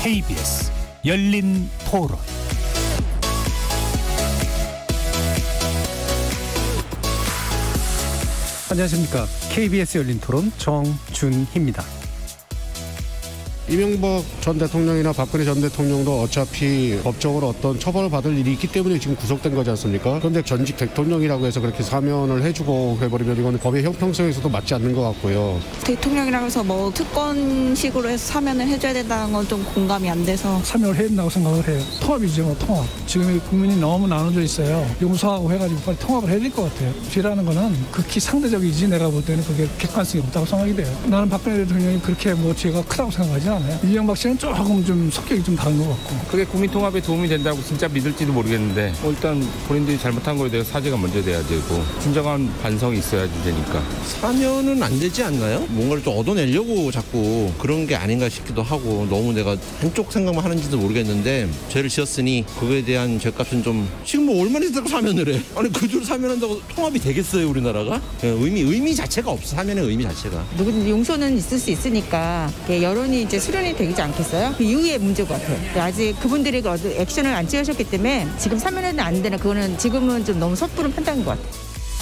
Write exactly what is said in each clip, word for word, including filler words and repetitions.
케이비에스 열린 토론. 안녕하십니까. 케이비에스 열린 토론 정준희입니다. 이명박 전 대통령이나 박근혜 전 대통령도 어차피 법적으로 어떤 처벌을 받을 일이 있기 때문에 지금 구속된 거지 않습니까? 그런데 전직 대통령이라고 해서 그렇게 사면을 해주고 해버리면 이건 법의 형평성에서도 맞지 않는 것 같고요. 대통령이라고 해서 뭐 특권식으로 해서 사면을 해줘야 된다는 건 좀 공감이 안 돼서 사면을 해야 된다고 생각을 해요. 통합이죠, 뭐 통합. 지금 국민이 너무 나눠져 있어요. 용서하고 해가지고 빨리 통합을 해야 될 것 같아요. 죄라는 거는 극히 상대적이지 내가 볼 때는 그게 객관성이 없다고 생각이 돼요. 나는 박근혜 대통령이 그렇게 뭐 죄가 크다고 생각하지 않아요. 이명박 씨는 조금 좀 성격이 좀 다른 것 같고. 그게 국민 통합에 도움이 된다고 진짜 믿을지도 모르겠는데 뭐 일단 본인들이 잘못한 거에 대해서 사죄가 먼저 돼야 되고 진정한 반성이 있어야지 되니까. 사면은 안 되지 않나요? 뭔가를 좀 얻어내려고 자꾸 그런 게 아닌가 싶기도 하고 너무 내가 한쪽 생각만 하는지도 모르겠는데 죄를 지었으니 그거에 대한 죄값은 좀 지금 뭐 얼마나 있다고 사면을 해. 아니 그 줄 사면한다고 통합이 되겠어요 우리나라가? 의미 의미 자체가 없어. 사면의 의미 자체가. 누구든 용서는 있을 수 있으니까 여론이 이제 수련이 되지 않겠어요? 그 이후의 문제인 것 같아요. 아직 그분들이 액션을 안 취하셨기 때문에 지금 사면은 안 되나 그거는 지금은 좀 너무 섣부른 판단인 것 같아요.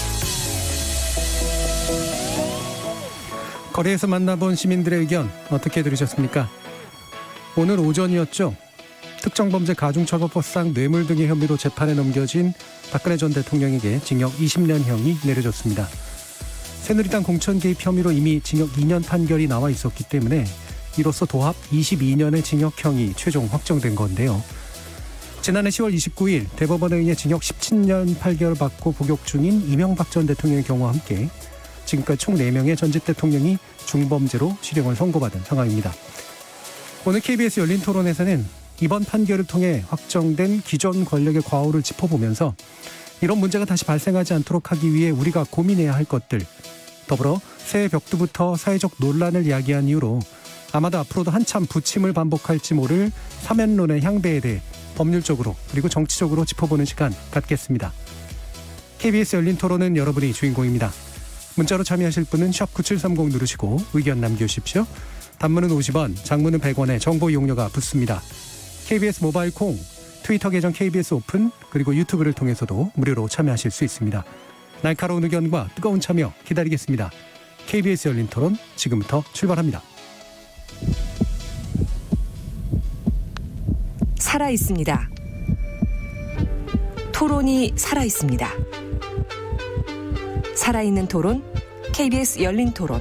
거리에서 만나본 시민들의 의견 어떻게 들으셨습니까? 오늘 오전이었죠. 특정범죄 가중처벌법상 뇌물 등의 혐의로 재판에 넘겨진 박근혜 전 대통령에게 징역 이십 년형이 내려졌습니다. 새누리당 공천 개입 혐의로 이미 징역 이 년 판결이 나와 있었기 때문에 이로써 도합 이십이 년의 징역형이 최종 확정된 건데요. 지난해 시월 이십구일 대법원에 의해 징역 십칠 년 판결을 받고 복역 중인 이명박 전 대통령의 경우와 함께 지금까지 총 네 명의 전직 대통령이 중범죄로 실형을 선고받은 상황입니다. 오늘 케이비에스 열린 토론에서는 이번 판결을 통해 확정된 기존 권력의 과오를 짚어보면서 이런 문제가 다시 발생하지 않도록 하기 위해 우리가 고민해야 할 것들, 더불어 새해 벽두부터 사회적 논란을 야기한 이유로 아마도 앞으로도 한참 부침을 반복할지 모를 사면론의 향배에 대해 법률적으로 그리고 정치적으로 짚어보는 시간 갖겠습니다. 케이비에스 열린 토론은 여러분이 주인공입니다. 문자로 참여하실 분은 샵 구칠삼공 누르시고 의견 남겨주십시오. 단문은 오십 원, 장문은 백 원의 정보 이용료가 붙습니다. 케이비에스 모바일 콩, 트위터 계정 케이비에스 오픈, 그리고 유튜브를 통해서도 무료로 참여하실 수 있습니다. 날카로운 의견과 뜨거운 참여 기다리겠습니다. 케이비에스 열린 토론 지금부터 출발합니다. 살아있습니다. 토론이 살아있습니다. 살아있는 토론, 케이비에스 열린 토론.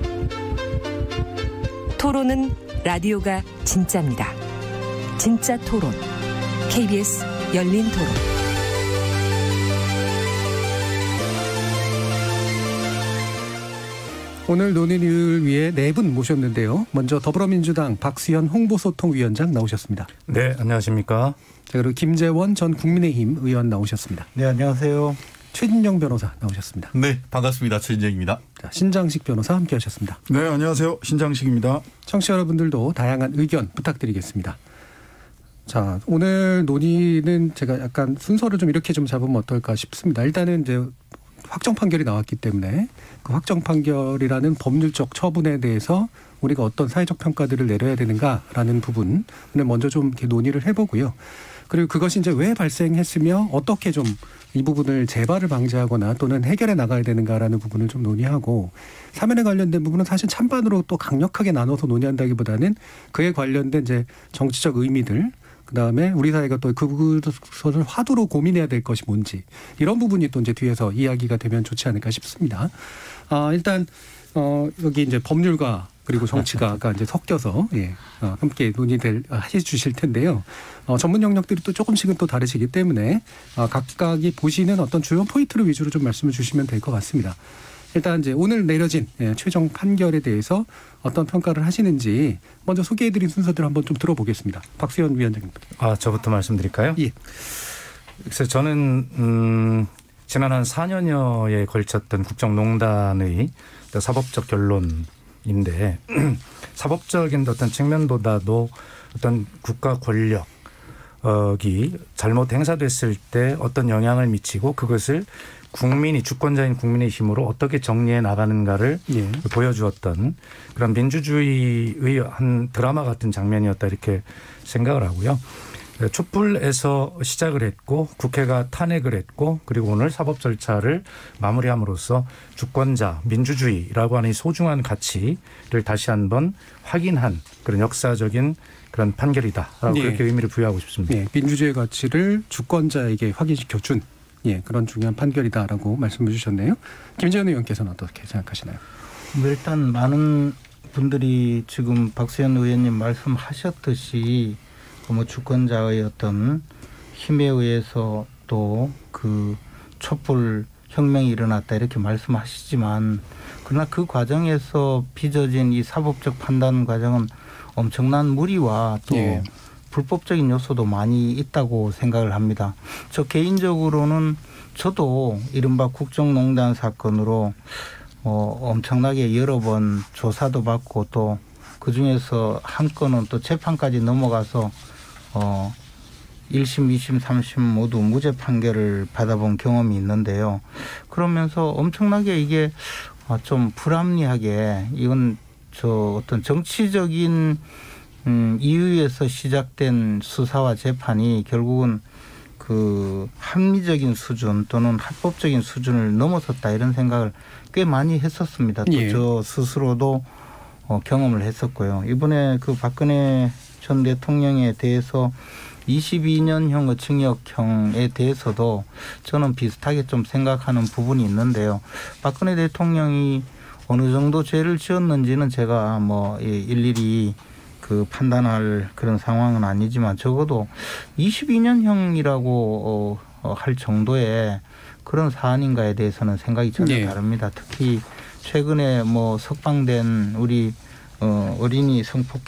토론은 라디오가 진짜입니다. 진짜 토론, 케이비에스 열린 토론. 오늘 논의를 위해 네 분 모셨는데요. 먼저 더불어민주당 박수현 홍보소통위원장 나오셨습니다. 네, 안녕하십니까. 자, 그리고 김재원 전 국민의힘 의원 나오셨습니다. 네, 안녕하세요. 최진영 변호사 나오셨습니다. 네, 반갑습니다. 최진영입니다. 자, 신장식 변호사 함께하셨습니다. 네, 안녕하세요. 신장식입니다. 청취자 여러분들도 다양한 의견 부탁드리겠습니다. 자, 오늘 논의는 제가 약간 순서를 좀 이렇게 좀 잡으면 어떨까 싶습니다. 일단은 이제 확정 판결이 나왔기 때문에 그 확정 판결이라는 법률적 처분에 대해서 우리가 어떤 사회적 평가들을 내려야 되는가라는 부분을 먼저 좀 이렇게 논의를 해보고요. 그리고 그것이 이제 왜 발생했으며 어떻게 좀 이 부분을 재발을 방지하거나 또는 해결해 나가야 되는가라는 부분을 좀 논의하고, 사면에 관련된 부분은 사실 찬반으로 또 강력하게 나눠서 논의한다기보다는 그에 관련된 이제 정치적 의미들, 그다음에 우리 사회가 또 그것을 화두로 고민해야 될 것이 뭔지, 이런 부분이 또 이제 뒤에서 이야기가 되면 좋지 않을까 싶습니다. 아, 일단 어, 여기 이제 법률가 그리고 정치가가 이제 섞여서 예, 어, 함께 논의될 해 주실 텐데요. 어, 전문 영역들이 또 조금씩은 또 다르시기 때문에 어, 각각이 보시는 어떤 주요 포인트를 위주로 좀 말씀을 주시면 될 것 같습니다. 일단 이제 오늘 내려진 예, 최종 판결에 대해서 어떤 평가를 하시는지 먼저 소개해드린 순서대로 한번 좀 들어보겠습니다. 박수현 위원장님. 아, 저부터 말씀드릴까요? 예. 그래서 저는 음, 지난 한 사 년여에 걸쳤던 국정농단의 사법적 결론인데 사법적인 어떤 측면보다도 어떤 국가 권력이 잘못 행사됐을 때 어떤 영향을 미치고 그것을 국민이 주권자인 국민의 힘으로 어떻게 정리해 나가는가를 예. 보여주었던 그런 민주주의의 한 드라마 같은 장면이었다 이렇게 생각을 하고요. 촛불에서 시작을 했고 국회가 탄핵을 했고 그리고 오늘 사법 절차를 마무리함으로써 주권자 민주주의라고 하는 이 소중한 가치를 다시 한번 확인한 그런 역사적인 그런 판결이다라고 예. 그렇게 의미를 부여하고 싶습니다. 예. 민주주의 가치를 주권자에게 확인시켜준 예, 그런 중요한 판결이다라고 말씀해 주셨네요. 김재현 의원께서는 어떻게 생각하시나요? 일단 많은 분들이 지금 박수현 의원님 말씀하셨듯이 뭐 주권자의 어떤 힘에 의해서 또 그 촛불 혁명이 일어났다 이렇게 말씀하시지만 그러나 그 과정에서 빚어진 이 사법적 판단 과정은 엄청난 무리와 또 예. 불법적인 요소도 많이 있다고 생각을 합니다. 저 개인적으로는 저도 이른바 국정농단 사건으로 어, 엄청나게 여러 번 조사도 받고 또 그중에서 한 건은 또 재판까지 넘어가서 어, 일 심, 이 심, 삼 심 모두 무죄 판결을 받아본 경험이 있는데요. 그러면서 엄청나게 이게 좀 불합리하게 이건 저 어떤 정치적인 음, 이유에서 시작된 수사와 재판이 결국은 그 합리적인 수준 또는 합법적인 수준을 넘어섰다 이런 생각을 꽤 많이 했었습니다. 또 예. 저 스스로도 어, 경험을 했었고요. 이번에 그 박근혜 전 대통령에 대해서 이십이 년형의 징역형에 대해서도 저는 비슷하게 좀 생각하는 부분이 있는데요. 박근혜 대통령이 어느 정도 죄를 지었는지는 제가 뭐 일일이 그 판단할 그런 상황은 아니지만 적어도 이십이 년형이라고 어, 할 정도의 그런 사안인가에 대해서는 생각이 전혀 네. 다릅니다. 특히 최근에 뭐 석방된 우리 어, 어린이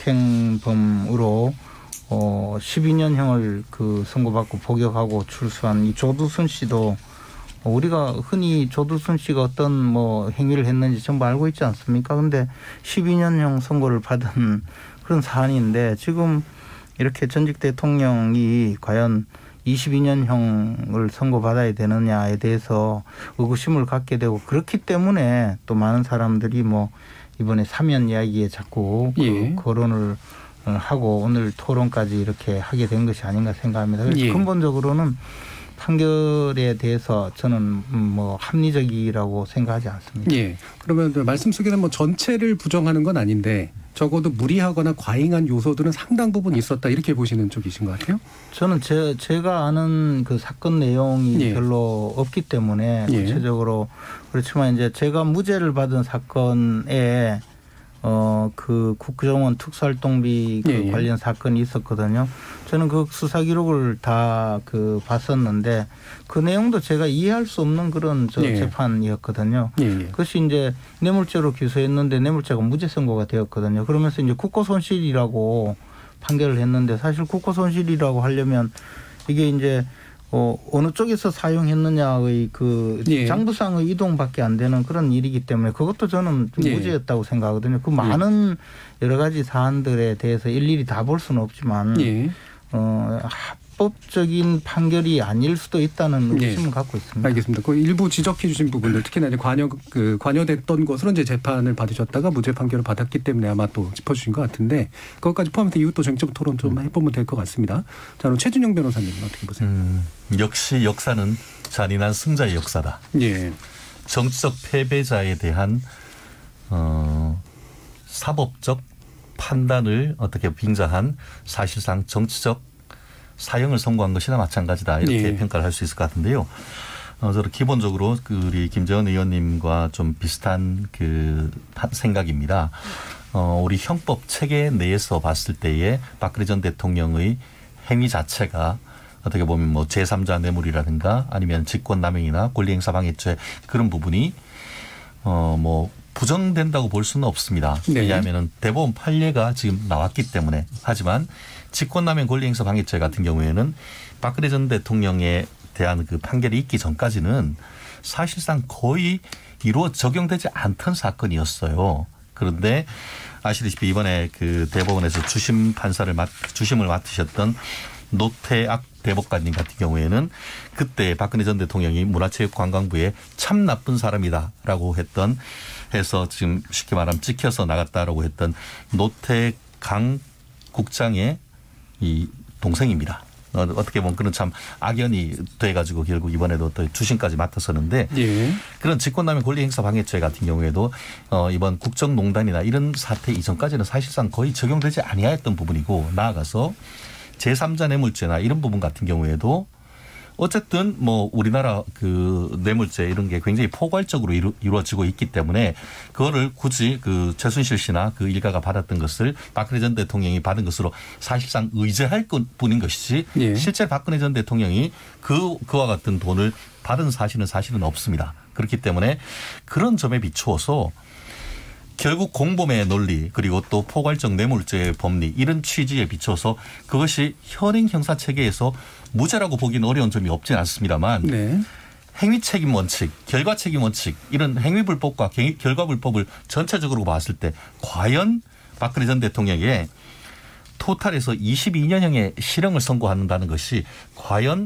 성폭행범으로 어, 십이 년형을 그 선고받고 복역하고 출소한 이 조두순 씨도 우리가 흔히 조두순 씨가 어떤 뭐 행위를 했는지 전부 알고 있지 않습니까? 그런데 십이 년형 선고를 받은 그런 사안인데 지금 이렇게 전직 대통령이 과연 이십이 년형을 선고받아야 되느냐에 대해서 의구심을 갖게 되고 그렇기 때문에 또 많은 사람들이 뭐 이번에 사면 이야기에 자꾸 그 예. 거론을 하고 오늘 토론까지 이렇게 하게 된 것이 아닌가 생각합니다. 그래서 예. 근본적으로는 판결에 대해서 저는 뭐 합리적이라고 생각하지 않습니다. 예. 그러면 말씀 속에는 뭐 전체를 부정하는 건 아닌데 적어도 무리하거나 과잉한 요소들은 상당 부분 있었다 이렇게 보시는 쪽이신 것 같아요? 저는 제, 제가 아는 그 사건 내용이 예. 별로 없기 때문에 예. 구체적으로 그렇지만 이제 제가 무죄를 받은 사건에 어, 그 국정원 특수활동비 그 예, 예. 관련 사건이 있었거든요. 저는 그 수사 기록을 다 그 봤었는데 그 내용도 제가 이해할 수 없는 그런 저 예. 재판이었거든요. 예, 예. 그것이 이제 뇌물죄로 기소했는데 뇌물죄가 무죄 선고가 되었거든요. 그러면서 이제 국고 손실이라고 판결을 했는데 사실 국고 손실이라고 하려면 이게 이제 어, 어느 쪽에서 사용했느냐의 그 예. 장부상의 이동밖에 안 되는 그런 일이기 때문에 그것도 저는 좀 예. 무죄였다고 생각하거든요. 그 많은 예. 여러 가지 사안들에 대해서 일일이 다 볼 수는 없지만 예. 어, 합법적인 판결이 아닐 수도 있다는 의심을 예. 갖고 있습니다. 알겠습니다. 그 일부 지적해 주신 부분들 특히나 이제 관여, 그 관여됐던 것으로 이제 재판을 받으셨다가 무죄 판결을 받았기 때문에 아마 또 짚어주신 것 같은데 그것까지 포함해서 이후 또 쟁점 토론 좀 해보면 될 것 같습니다. 자, 그럼 최준영 변호사님은 어떻게 보세요? 음, 역시 역사는 잔인한 승자의 역사다. 예. 정치적 패배자에 대한 어, 사법적 판단을 어떻게 빙자한 사실상 정치적 사형을 선고한 것이나 마찬가지다 이렇게 예. 평가를 할 수 있을 것 같은데요. 어, 저는 기본적으로 그 우리 김재원 의원님과 좀 비슷한 그 생각입니다. 어, 우리 형법 체계 내에서 봤을 때에 박근혜 전 대통령의 행위 자체가 어떻게 보면 뭐 제삼자 뇌물이라든가 아니면 직권남용이나 권리행사방해죄 그런 부분이 어, 뭐 부정된다고 볼 수는 없습니다. 네. 왜냐하면 대법원 판례가 지금 나왔기 때문에 하지만 직권남용 권리행사 방해죄 같은 경우에는 박근혜 전 대통령에 대한 그 판결이 있기 전까지는 사실상 거의 이루어 적용되지 않던 사건이었어요. 그런데 아시다시피 이번에 그 대법원에서 주심 판사를 맡, 주심을 맡으셨던 노태악 대법관님 같은 경우에는 그때 박근혜 전 대통령이 문화체육관광부에 참 나쁜 사람이다라고 했던 해서 지금 쉽게 말하면 찍혀서 나갔다라고 했던 노태강 국장의 이 동생입니다. 어떻게 보면 그런 참 악연이 돼가지고 결국 이번에도 또 주심까지 맡았었는데 예. 그런 직권남용 권리행사방해죄 같은 경우에도 어 이번 국정농단이나 이런 사태 이전까지는 사실상 거의 적용되지 아니하였던 부분이고 나아가서 제삼자 뇌물죄나 이런 부분 같은 경우에도 어쨌든 뭐 우리나라 그 뇌물죄 이런 게 굉장히 포괄적으로 이루, 이루어지고 있기 때문에 그거를 굳이 그 최순실 씨나 그 일가가 받았던 것을 박근혜 전 대통령이 받은 것으로 사실상 의제할 뿐인 것이지 예. 실제 박근혜 전 대통령이 그 그와 같은 돈을 받은 사실은 사실은 없습니다. 그렇기 때문에 그런 점에 비추어서 결국 공범의 논리 그리고 또 포괄적 뇌물죄의 법리 이런 취지에 비춰서 그것이 현행 형사체계에서 무죄라고 보기는 어려운 점이 없진 않습니다만 네. 행위책임 원칙, 결과책임 원칙 이런 행위불법과 결과불법을 전체적으로 봤을 때 과연 박근혜 전 대통령에게 토탈에서 이십이 년형의 실형을 선고한다는 것이 과연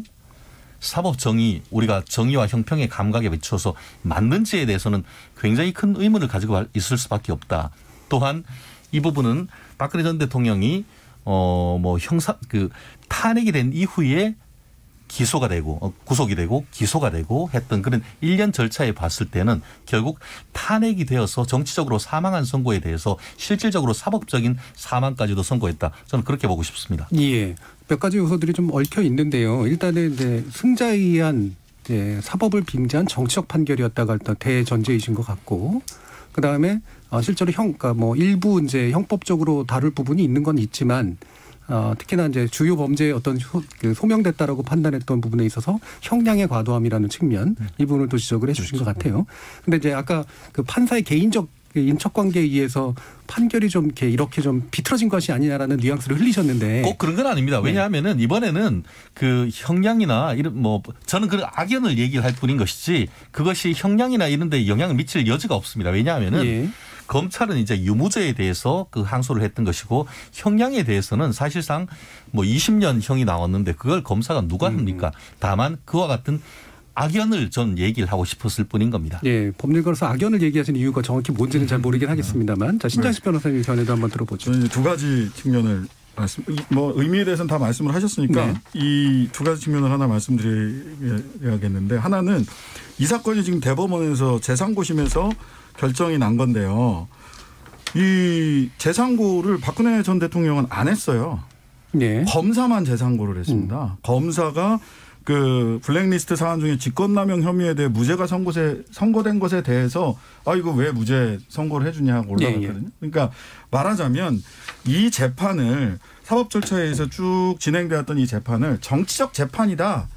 사법정의 우리가 정의와 형평의 감각에 비추어서 맞는지에 대해서는 굉장히 큰 의문을 가지고 있을 수밖에 없다. 또한 이 부분은 박근혜 전 대통령이 어 뭐 형사 그 탄핵이 된 이후에 기소가 되고 어, 구속이 되고 기소가 되고 했던 그런 일련 절차에 봤을 때는 결국 탄핵이 되어서 정치적으로 사망한 선고에 대해서 실질적으로 사법적인 사망까지도 선고했다. 저는 그렇게 보고 싶습니다. 예. 몇 가지 요소들이 좀 얽혀 있는데요. 일단은 이제 승자에 의한 이제 사법을 빙자한 정치적 판결이었다가 일단 대전제이신 것 같고, 그 다음에 실제로 형, 그러니까 뭐 일부 이제 형법적으로 다룰 부분이 있는 건 있지만, 어, 특히나 이제 주요 범죄의 어떤 소, 그 소명됐다라고 판단했던 부분에 있어서 형량의 과도함이라는 측면 이 부분을 또 지적을 해주신 것 같아요. 근데 이제 아까 그 판사의 개인적 인척관계에 의해서 판결이 좀 이렇게 이렇게 좀 비틀어진 것이 아니냐라는 뉘앙스를 흘리셨는데 꼭 그런 건 아닙니다. 왜냐하면은 이번에는 그 형량이나 이런 뭐 저는 그런 악연을 얘기를 할 뿐인 것이지 그것이 형량이나 이런 데 영향을 미칠 여지가 없습니다. 왜냐하면은 예. 검찰은 이제 유무죄에 대해서 그 항소를 했던 것이고 형량에 대해서는 사실상 뭐 이십 년 형이 나왔는데 그걸 검사가 누가 합니까? 다만 그와 같은 악연을 전 얘기를 하고 싶었을 뿐인 겁니다. 예, 법률가로서 악연을 얘기하시는 이유가 정확히 뭔지는 잘 모르긴 하겠습니다만, 자 신장식 네. 변호사님 전에도 한번 들어보죠. 저는 이제 두 가지 측면을 말씀, 뭐 의미에 대해서는 다 말씀을 하셨으니까 네. 이 두 가지 측면을 하나 말씀드려야겠는데, 하나는 이 사건이 지금 대법원에서 재상고심에서 결정이 난 건데요. 이 재상고를 박근혜 전 대통령은 안 했어요. 네. 검사만 재상고를 했습니다. 음. 검사가 그 블랙리스트 사안 중에 직권남용 혐의에 대해 무죄가 선고세, 선고된 것에 대해서 아 이거 왜 무죄 선고를 해주냐고 올라갔거든요. 예, 예. 그러니까 말하자면 이 재판을 사법 절차에 의해서 쭉 진행되었던 이 재판을 정치적 재판이다라고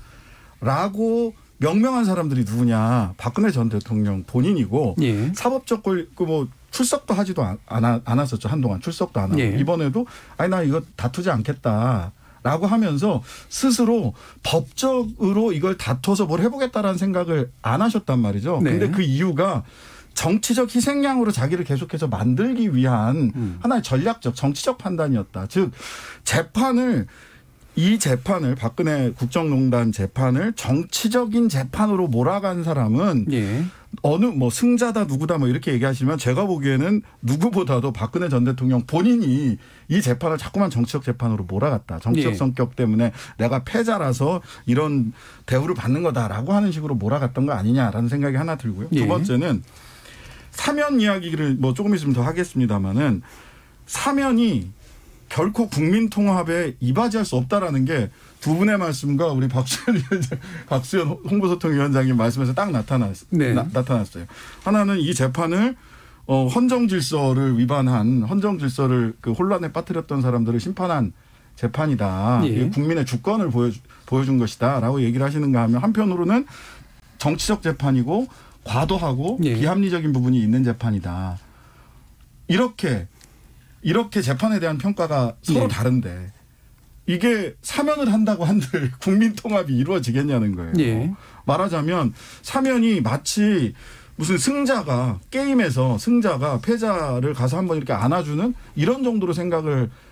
명명한 사람들이 누구냐? 박근혜 전 대통령 본인이고 예. 사법적 그 뭐 출석도 하지도 않, 않았었죠. 한동안 출석도 안 하고 예. 이번에도 아니 나 이거 다투지 않겠다. 라고 하면서 스스로 법적으로 이걸 다퉈서 뭘 해보겠다라는 생각을 안 하셨단 말이죠. 그런데 네. 그 이유가 정치적 희생양으로 자기를 계속해서 만들기 위한 음. 하나의 전략적 정치적 판단이었다. 즉 재판을 이 재판을 박근혜 국정농단 재판을 정치적인 재판으로 몰아간 사람은 예. 어느 뭐 승자다 누구다 뭐 이렇게 얘기하시면 제가 보기에는 누구보다도 박근혜 전 대통령 본인이 이 재판을 자꾸만 정치적 재판으로 몰아갔다. 정치적 예. 성격 때문에 내가 패자라서 이런 대우를 받는 거다라고 하는 식으로 몰아갔던 거 아니냐라는 생각이 하나 들고요. 예. 두 번째는 사면 이야기를 뭐 조금 있으면 더 하겠습니다마는 사면이 결코 국민 통합에 이바지할 수 없다라는 게 두 분의 말씀과 우리 박수현 위원장, 박수현 홍보소통위원장님 말씀에서 딱 나타났, 네. 나, 나타났어요. 하나는 이 재판을 어, 헌정 질서를 위반한 헌정 질서를 그 혼란에 빠뜨렸던 사람들을 심판한 재판이다. 예. 국민의 주권을 보여, 보여준 것이다라고 얘기를 하시는가 하면 한편으로는 정치적 재판이고 과도하고 예. 비합리적인 부분이 있는 재판이다. 이렇게 이렇게 재판에 대한 평가가 서로 예. 다른데 이게 사면을 한다고 한들 국민 통합이 이루어지겠냐는 거예요. 예. 말하자면 사면이 마치 무슨 승자가 게임에서 승자가 패자를 가서 한번 이렇게 안아주는 이런 정도로 생각을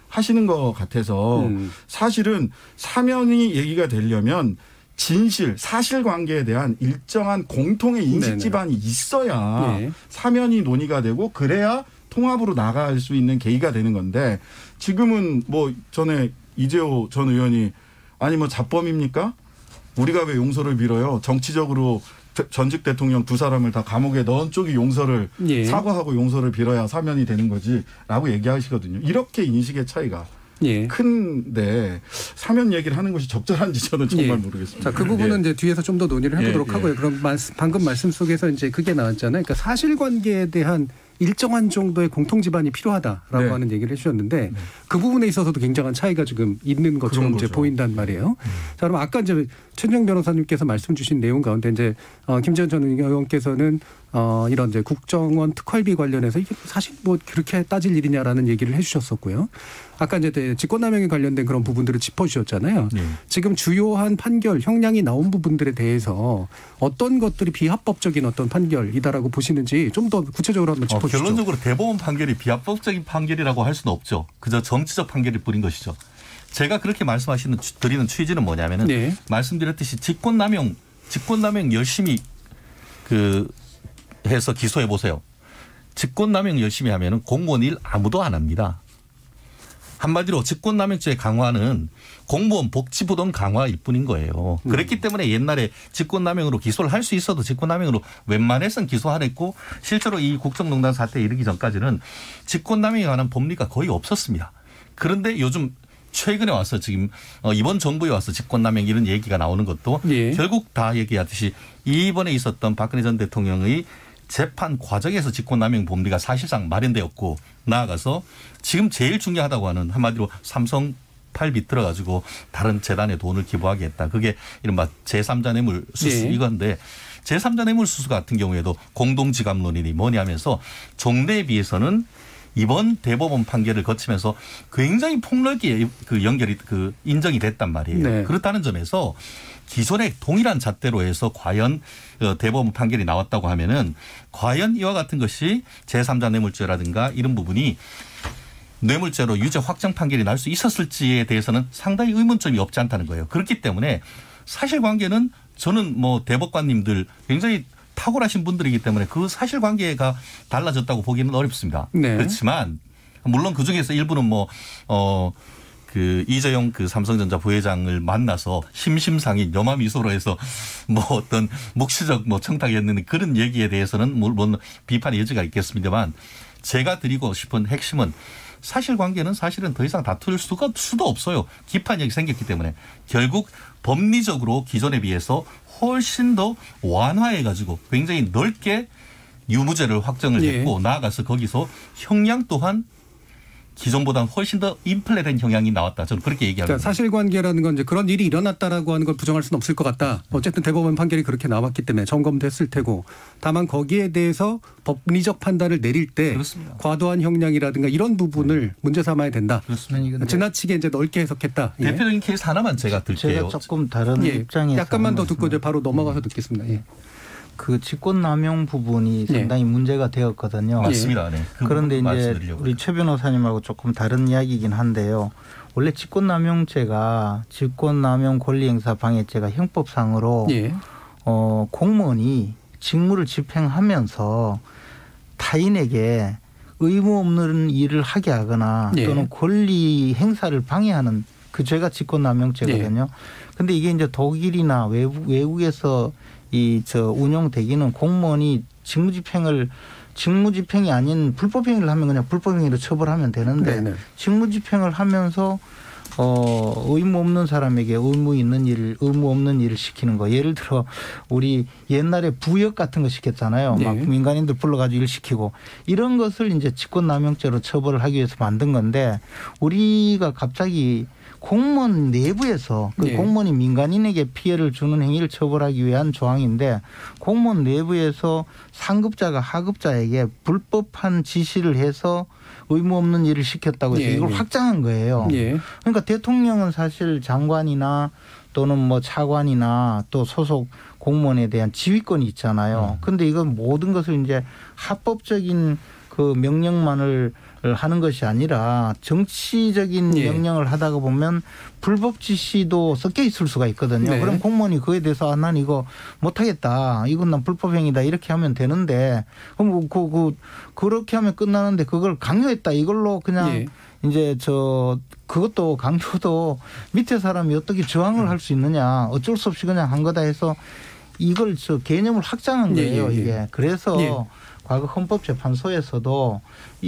하시는 것 같아서 음. 사실은 사면이 얘기가 되려면 진실, 사실관계에 대한 일정한 공통의 인식 네네. 기반이 있어야 네. 사면이 논의가 되고 그래야 통합으로 나갈 수 있는 계기가 되는 건데 지금은 뭐 전에 이재호 전 의원이 아니 뭐 잡범입니까? 우리가 왜 용서를 빌어요? 정치적으로 전직 대통령 두 사람을 다 감옥에 넣은 쪽이 용서를 예. 사과하고 용서를 빌어야 사면이 되는 거지라고 얘기하시거든요. 이렇게 인식의 차이가 예. 큰데 사면 얘기를 하는 것이 적절한지 저는 정말 예. 모르겠습니다. 자, 그 부분은 예. 이제 뒤에서 좀 더 논의를 해보도록 예. 하고요. 그럼 방금 말씀 속에서 이제 그게 나왔잖아요. 그러니까 사실관계에 대한 일정한 정도의 공통 지반이 필요하다라고 네. 하는 얘기를 해주셨는데 네. 그 부분에 있어서도 굉장한 차이가 지금 있는 것처럼 이제 보인단 말이에요. 음. 자, 그럼 아까 이제 최준영 변호사님께서 말씀 주신 내용 가운데 이제 어, 김재현 전 의원께서는 어, 이런 이제 국정원 특활비 관련해서 이게 사실 뭐 그렇게 따질 일이냐라는 얘기를 해주셨었고요. 아까 이제 직권남용에 관련된 그런 부분들을 짚어주셨잖아요. 네. 지금 주요한 판결, 형량이 나온 부분들에 대해서 어떤 것들이 비합법적인 어떤 판결이다라고 보시는지 좀 더 구체적으로 한번 짚어주시죠. 어, 결론적으로 대법원 판결이 비합법적인 판결이라고 할 수는 없죠. 그저 정치적 판결일 뿐인 것이죠. 제가 그렇게 말씀하시는 드리는 취지는 뭐냐면은 네. 말씀드렸듯이 직권남용, 직권남용 열심히 그 해서 기소해 보세요. 직권남용 열심히 하면은 공무원 일 아무도 안 합니다. 한마디로 직권남용죄 강화는 공무원 복지부동 강화일 뿐인 거예요. 음. 그랬기 때문에 옛날에 직권남용으로 기소를 할 수 있어도 직권남용으로 웬만해서는 기소 안 했고 실제로 이 국정농단 사태에 이르기 전까지는 직권남용에 관한 법리가 거의 없었습니다. 그런데 요즘 최근에 와서 지금 이번 정부에 와서 직권남용 이런 얘기가 나오는 것도 예. 결국 다 얘기하듯이 이번에 있었던 박근혜 전 대통령의 재판 과정에서 직권남용 법리가 사실상 마련되었고 나아가서 지금 제일 중요하다고 하는 한마디로 삼성 팔비 들어가지고 다른 재단에 돈을 기부하겠다. 그게 이른바 제삼자 뇌물 수수 네. 이건데 제삼자 뇌물 수수 같은 경우에도 공동지갑론이니 뭐니 하면서 종래에 비해서는 이번 대법원 판결을 거치면서 굉장히 폭넓게 그 연결이 그 인정이 됐단 말이에요. 네. 그렇다는 점에서 기존의 동일한 잣대로 해서 과연 대법원 판결이 나왔다고 하면은 과연 이와 같은 것이 제삼자 뇌물죄라든가 이런 부분이 뇌물죄로 유죄 확정 판결이 날 수 있었을지에 대해서는 상당히 의문점이 없지 않다는 거예요. 그렇기 때문에 사실관계는 저는 뭐 대법관님들 굉장히 탁월하신 분들이기 때문에 그 사실관계가 달라졌다고 보기는 어렵습니다. 네. 그렇지만 물론 그중에서 일부는 뭐 어. 그 이재용 그 삼성전자 부회장을 만나서 심심상인 여마미소로 해서 뭐 어떤 묵시적 뭐 청탁이었는 그런 얘기에 대해서는 물론 비판의 여지가 있겠습니다만 제가 드리고 싶은 핵심은 사실관계는 사실은 더 이상 다툴 수가 수도 없어요. 기판력이 생겼기 때문에 결국 법리적으로 기존에 비해서 훨씬 더 완화해 가지고 굉장히 넓게 유무죄를 확정을 했고 예. 나아가서 거기서 형량 또한 기존보다는 훨씬 더 인플레된 형량이 나왔다. 저는 그렇게 얘기합니다. 그러니까 사실관계라는 건 이제 그런 일이 일어났다라고 하는 걸 부정할 수는 없을 것 같다. 어쨌든 대법원 판결이 그렇게 나왔기 때문에 점검됐을 테고 다만 거기에 대해서 법리적 판단을 내릴 때 그렇습니다. 과도한 형량이라든가 이런 부분을 문제 삼아야 된다. 그렇습니다. 지나치게 이제 넓게 해석했다. 대표적인 예. 케이스 하나만 제가 들게요. 제가 조금 다른 예. 입장에서 약간만 더 듣고 이제 바로 넘어가서 듣겠습니다. 예. 그 직권남용 부분이 상당히 네. 문제가 되었거든요. 맞습니다. 네. 그 그런데 이제 우리 최 변호사님하고 조금 다른 이야기이긴 한데요. 원래 직권남용죄가 직권남용 권리행사방해죄가 형법상으로 네. 어, 공무원이 직무를 집행하면서 타인에게 의무 없는 일을 하게 하거나 네. 또는 권리 행사를 방해하는 그 죄가 직권남용죄거든요. 그런데 네. 이게 이제 독일이나 외국, 외국에서 이 저 운영되기는 공무원이 직무집행을 직무집행이 아닌 불법행위를 하면 그냥 불법행위로 처벌하면 되는데 네네. 직무집행을 하면서 어 의무 없는 사람에게 의무 있는 일을 의무 없는 일을 시키는 거. 예를 들어 우리 옛날에 부역 같은 거 시켰잖아요. 네. 막 민간인들 불러가지고 일 시키고 이런 것을 이제 직권남용죄로 처벌을 하기 위해서 만든 건데 우리가 갑자기 공무원 내부에서 그 네. 공무원이 민간인에게 피해를 주는 행위를 처벌하기 위한 조항인데 공무원 내부에서 상급자가 하급자에게 불법한 지시를 해서 의무 없는 일을 시켰다고 해서 네. 이걸 확장한 거예요. 네. 그러니까 대통령은 사실 장관이나 또는 뭐 차관이나 또 소속 공무원에 대한 지휘권이 있잖아요. 그런데 음. 이건 모든 것을 이제 합법적인 그 그 명령만을 하는 것이 아니라 정치적인 예. 명령을 하다가 보면 불법 지시도 섞여 있을 수가 있거든요. 네. 그럼 공무원이 그에 대해서 아, 난 이거 못하겠다. 이건 난 불법행위다. 이렇게 하면 되는데 그럼 그, 그, 그렇게 하면 끝나는데 그걸 강요했다. 이걸로 그냥 예. 이제 저 그것도 강요도 밑에 사람이 어떻게 저항을 할 수 있느냐. 어쩔 수 없이 그냥 한 거다 해서 이걸 저 개념을 확장한 거예요. 예, 예, 예. 이게. 그래서 예. 과거 헌법재판소에서도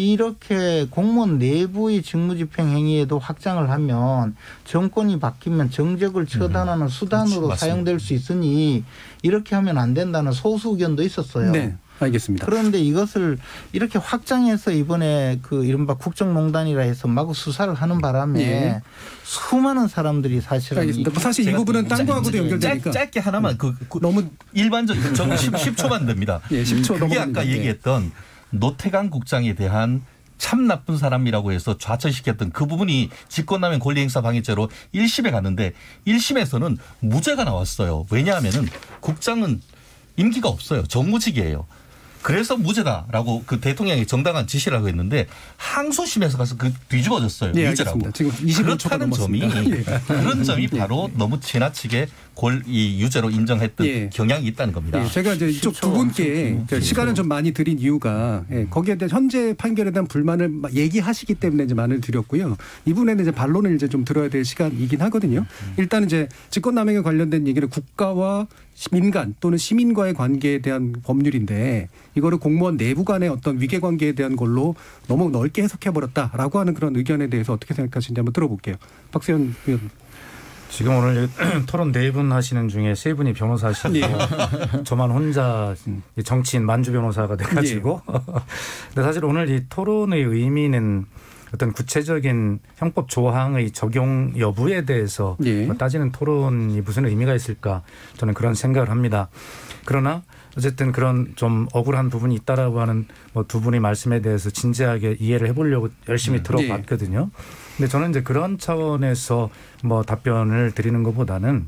이렇게 공무원 내부의 직무집행 행위에도 확장을 하면 정권이 바뀌면 정적을 처단하는 음. 수단으로 그렇죠. 사용될 수 있으니 이렇게 하면 안 된다는 소수 의견도 있었어요. 네, 알겠습니다. 그런데 이것을 이렇게 확장해서 이번에 그 이른바 국정농단이라 해서 마구 수사를 하는 바람에 예. 수많은 사람들이 사실은 알겠습니다. 뭐 사실 이 부분은 딴 거하고도 연결되니까. 짧, 짧게 하나만 그, 그 너무 일반적인 저거 십 초만 됩니다. 예, 십 초 그게 넘어갑니다. 아까 예. 얘기했던 노태강 국장에 대한 참 나쁜 사람이라고 해서 좌천시켰던 그 부분이 직권남용 권리행사 방해죄로 일 심에 갔는데 일 심에서는 무죄가 나왔어요. 왜냐하면은 국장은 임기가 없어요. 정무직이에요. 그래서 무죄다라고 그 대통령이 정당한 지시라고 했는데 항소심에서 가서 그 뒤집어졌어요. 예, 유죄라고. 알겠습니다. 지금 이십오 초가 그렇다는 점이 넘었습니다. 예. 그런 점이 바로 너무 지나치게 골, 이 유죄로 인정했던 예. 경향이 있다는 겁니다. 예, 제가 이제 이쪽 두 분께 그 시간을 좀 많이 드린 이유가 예, 거기에 대한 현재 판결에 대한 불만을 막 얘기하시기 때문에 이제 많이 드렸고요. 이분에는 이제 반론을 이제 좀 들어야 될 시간이긴 하거든요. 일단 이제 직권남용에 관련된 얘기는 국가와 민간 또는 시민과의 관계에 대한 법률인데 이거를 공무원 내부 간의 어떤 위계관계에 대한 걸로 너무 넓게 해석해버렸다라고 하는 그런 의견에 대해서 어떻게 생각하시는지 한번 들어볼게요. 박세현 의원. 지금 오늘 토론 네 분 하시는 중에 세 분이 변호사시고 예. 저만 혼자 정치인 만주 변호사가 돼가지고 예. 근데 사실 오늘 이 토론의 의미는 어떤 구체적인 형법 조항의 적용 여부에 대해서 예. 따지는 토론이 무슨 의미가 있을까 저는 그런 생각을 합니다. 그러나 어쨌든 그런 좀 억울한 부분이 있다라고 하는 뭐 두 분의 말씀에 대해서 진지하게 이해를 해보려고 열심히 들어봤거든요. 근데 저는 이제 그런 차원에서 뭐 답변을 드리는 것보다는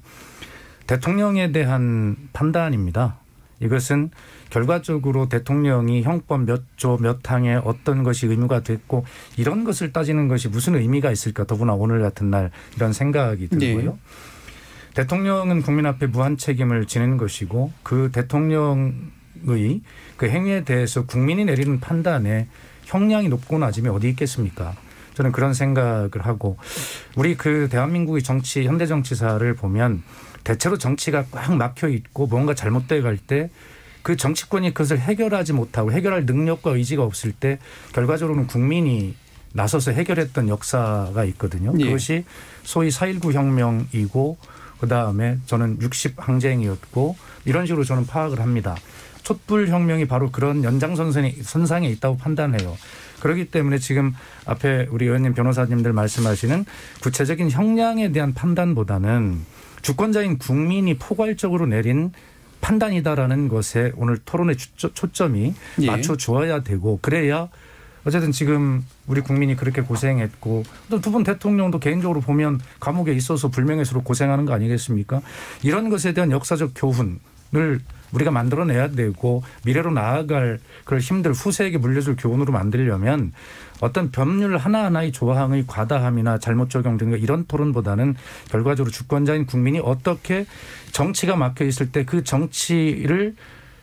대통령에 대한 판단입니다. 이것은 결과적으로 대통령이 형법 몇 조 몇 항에 어떤 것이 의무가 됐고 이런 것을 따지는 것이 무슨 의미가 있을까 더구나 오늘 같은 날 이런 생각이 들고요. 네. 대통령은 국민 앞에 무한 책임을 지는 것이고 그 대통령의 그 행위에 대해서 국민이 내리는 판단에 형량이 높고 낮음이 어디 있겠습니까? 저는 그런 생각을 하고 우리 그 대한민국의 정치 현대 정치사를 보면 대체로 정치가 꽉 막혀 있고 뭔가 잘못돼 갈 때 그 정치권이 그것을 해결하지 못하고 해결할 능력과 의지가 없을 때 결과적으로는 국민이 나서서 해결했던 역사가 있거든요. 예. 그것이 소위 사일구 혁명이고 그다음에 저는 육십 항쟁이었고 이런 식으로 저는 파악을 합니다. 촛불혁명이 바로 그런 연장선상에 선상에 있다고 판단해요. 그렇기 때문에 지금 앞에 우리 의원님 변호사님들 말씀하시는 구체적인 형량에 대한 판단보다는 주권자인 국민이 포괄적으로 내린 판단이다라는 것에 오늘 토론의 초점이 예. 맞춰 주어야 되고 그래야 어쨌든 지금 우리 국민이 그렇게 고생했고 또 두 분 대통령도 개인적으로 보면 감옥에 있어서 불명예스로 고생하는 거 아니겠습니까? 이런 것에 대한 역사적 교훈을 우리가 만들어내야 되고 미래로 나아갈 그걸 힘들 후세에게 물려줄 교훈으로 만들려면 어떤 법률 하나하나의 조항의 과다함이나 잘못 적용된 거 이런 토론보다는 결과적으로 주권자인 국민이 어떻게 정치가 막혀 있을 때 그 정치를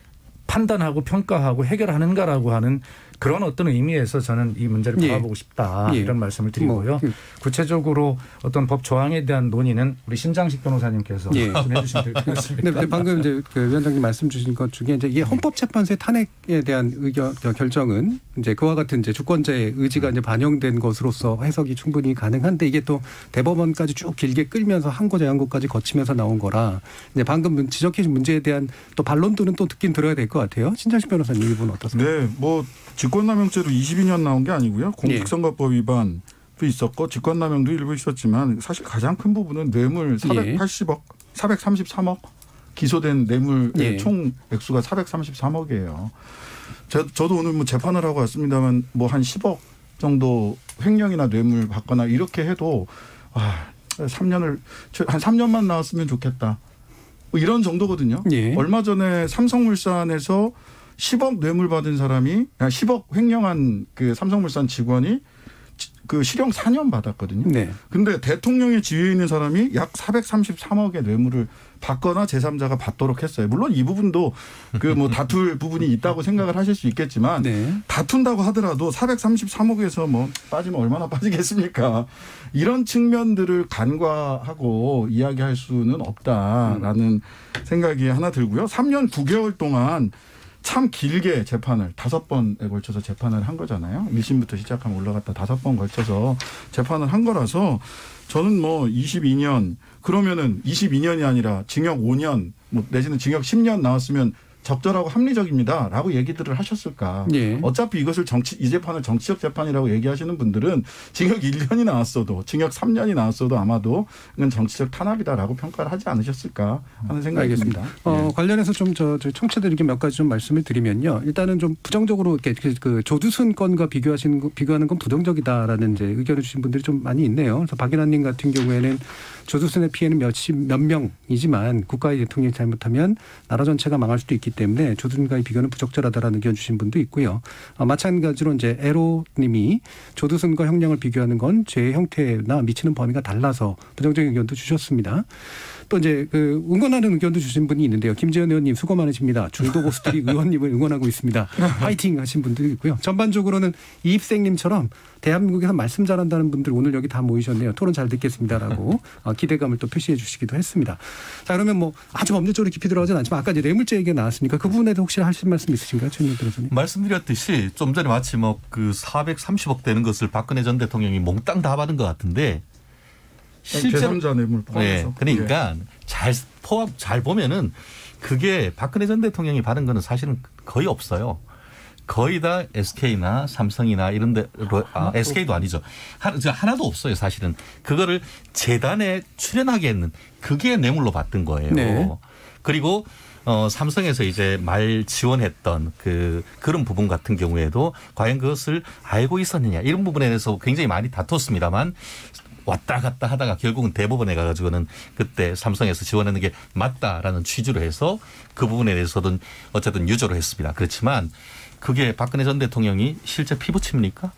판단하고 평가하고 해결하는가라고 하는 그런 어떤 의미에서 저는 이 문제를 예. 바라보고 싶다 예. 이런 말씀을 드리고요. 뭐. 구체적으로 어떤 법 조항에 대한 논의는 우리 신장식 변호사님께서 예. 해주시면 될 것 같습니다. 네, 방금 이제 그 위원장님 말씀 주신 것 중에 이제 이게 헌법재판소의 탄핵에 대한 의견 결정은 이제 그와 같은 이제 주권자의 의지가 이제 반영된 것으로서 해석이 충분히 가능한데 이게 또 대법원까지 쭉 길게 끌면서 항고 재항고까지 거치면서 나온 거라 이제 방금 지적해 주신 문제에 대한 또 반론들은 또 듣긴 들어야 될 것 같아요. 신장식 변호사님 이 부분 어떠세요? 네, 뭐 직권남용죄로 이십이 년 나온 게 아니고요. 공직선거법 위반도 있었고 직권남용도 일부 있었지만 사실 가장 큰 부분은 뇌물 사백팔십억, 사백삼십삼억 기소된 뇌물의 예. 총 액수가 사백삼십삼억이에요. 저, 저도 오늘 뭐 재판을 하고 왔습니다만 뭐 한 십억 정도 횡령이나 뇌물 받거나 이렇게 해도 아, 삼 년을 한 삼 년만 나왔으면 좋겠다. 뭐 이런 정도거든요. 예. 얼마 전에 삼성물산에서 십억 뇌물 받은 사람이 십억 횡령한 그 삼성물산 직원이 그 실형 사 년 받았거든요. 네. 근데 대통령의 지위에 있는 사람이 약 사백삼십삼억의 뇌물을 받거나 제삼자가 받도록 했어요. 물론 이 부분도 그 뭐 다툴 부분이 있다고 생각을 하실 수 있겠지만 네. 다툰다고 하더라도 사백삼십삼억에서 뭐 빠지면 얼마나 빠지겠습니까? 이런 측면들을 간과하고 이야기할 수는 없다라는 음. 생각이 하나 들고요. 삼 년 구 개월 동안 참 길게 재판을 다섯 번에 걸쳐서 재판을 한 거잖아요. 일 심부터 시작하면 올라갔다 다섯 번 걸쳐서 재판을 한 거라서 저는 뭐 이십이 년 그러면은 이십이 년이 아니라 징역 오 년 뭐 내지는 징역 십 년 나왔으면 적절하고 합리적입니다라고 얘기들을 하셨을까. 예. 어차피 이것을 정치 이 재판을 정치적 재판이라고 얘기하시는 분들은 징역 일 년이 나왔어도 징역 삼 년이 나왔어도 아마도 이건 정치적 탄압이다라고 평가를 하지 않으셨을까 하는 생각이 듭니다. 어, 예. 관련해서 좀 저 청취자들에게 몇 가지 좀 말씀을 드리면요. 일단은 좀 부정적으로 이렇게 그 조두순 건과 비교하시는 비교하는 건 부정적이다라는 이제 의견을 주신 분들이 좀 많이 있네요. 그래서 박인환님 같은 경우에는 조두순의 피해는 몇십 몇 명이지만 국가의 대통령이 잘못하면 나라 전체가 망할 수도 있기 때문에 조두순과의 비교는 부적절하다라는 의견 주신 분도 있고요. 어, 마찬가지로 이제 에로님이 조두순과 형량을 비교하는 건 죄의 형태나 미치는 범위가 달라서 부정적인 의견도 주셨습니다. 또 이제 그 응원하는 의견도 주신 분이 있는데요. 김재현 의원님 수고 많으십니다. 중도 보수들이 의원님을 응원하고 있습니다. 파이팅 하신 분들이 있고요. 전반적으로는 이입생님처럼 대한민국에서 말씀 잘한다는 분들 오늘 여기 다 모이셨네요. 토론 잘 듣겠습니다라고 기대감을 또 표시해 주시기도 했습니다. 자, 그러면 뭐 아주 법률적으로 깊이 들어가지는 않지만 아까 이제 뇌물죄 얘기가 나왔으니까 그 부분에도 혹시 하실 말씀 있으신가요? 최민희 변호사님. 말씀드렸듯이 좀 전에 마치 뭐 그 사백삼십억 되는 것을 박근혜 전 대통령이 몽땅 다 받은 것 같은데 실제로 제삼자 뇌물 포함해서. 네, 그러니까 예. 잘 포함 잘 보면은 그게 박근혜 전 대통령이 받은 거는 사실은 거의 없어요. 거의 다 에스케이나 삼성이나 이런 데로 아, 에스케이도 아니죠. 하나도 없어요, 사실은. 그거를 재단에 출연하게 했는 그게 뇌물로 받던 거예요. 네. 그리고 어, 삼성에서 이제 말 지원했던 그 그런 부분 같은 경우에도 과연 그것을 알고 있었느냐 이런 부분에 대해서 굉장히 많이 다퉜습니다만 왔다 갔다 하다가 결국은 대법원에 가가지고는 그때 삼성에서 지원하는 게 맞다라는 취지로 해서 그 부분에 대해서는 어쨌든 유죄로 했습니다. 그렇지만 그게 박근혜 전 대통령이 실제 피부칩니까?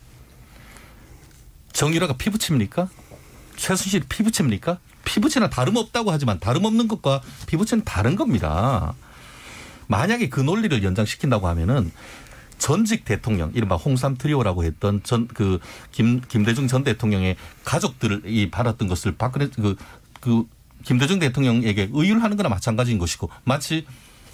정유라가 피부칩니까? 최순실이 피부칩니까? 피부치나 다름없다고 하지만 다름없는 것과 피부치는 다른 겁니다. 만약에 그 논리를 연장시킨다고 하면은 전직 대통령, 이른바 홍삼 트리오라고 했던 전, 그, 김, 김대중 전 대통령의 가족들이 받았던 것을 박근혜, 그, 그, 김대중 대통령에게 의율하는 거나 마찬가지인 것이고 마치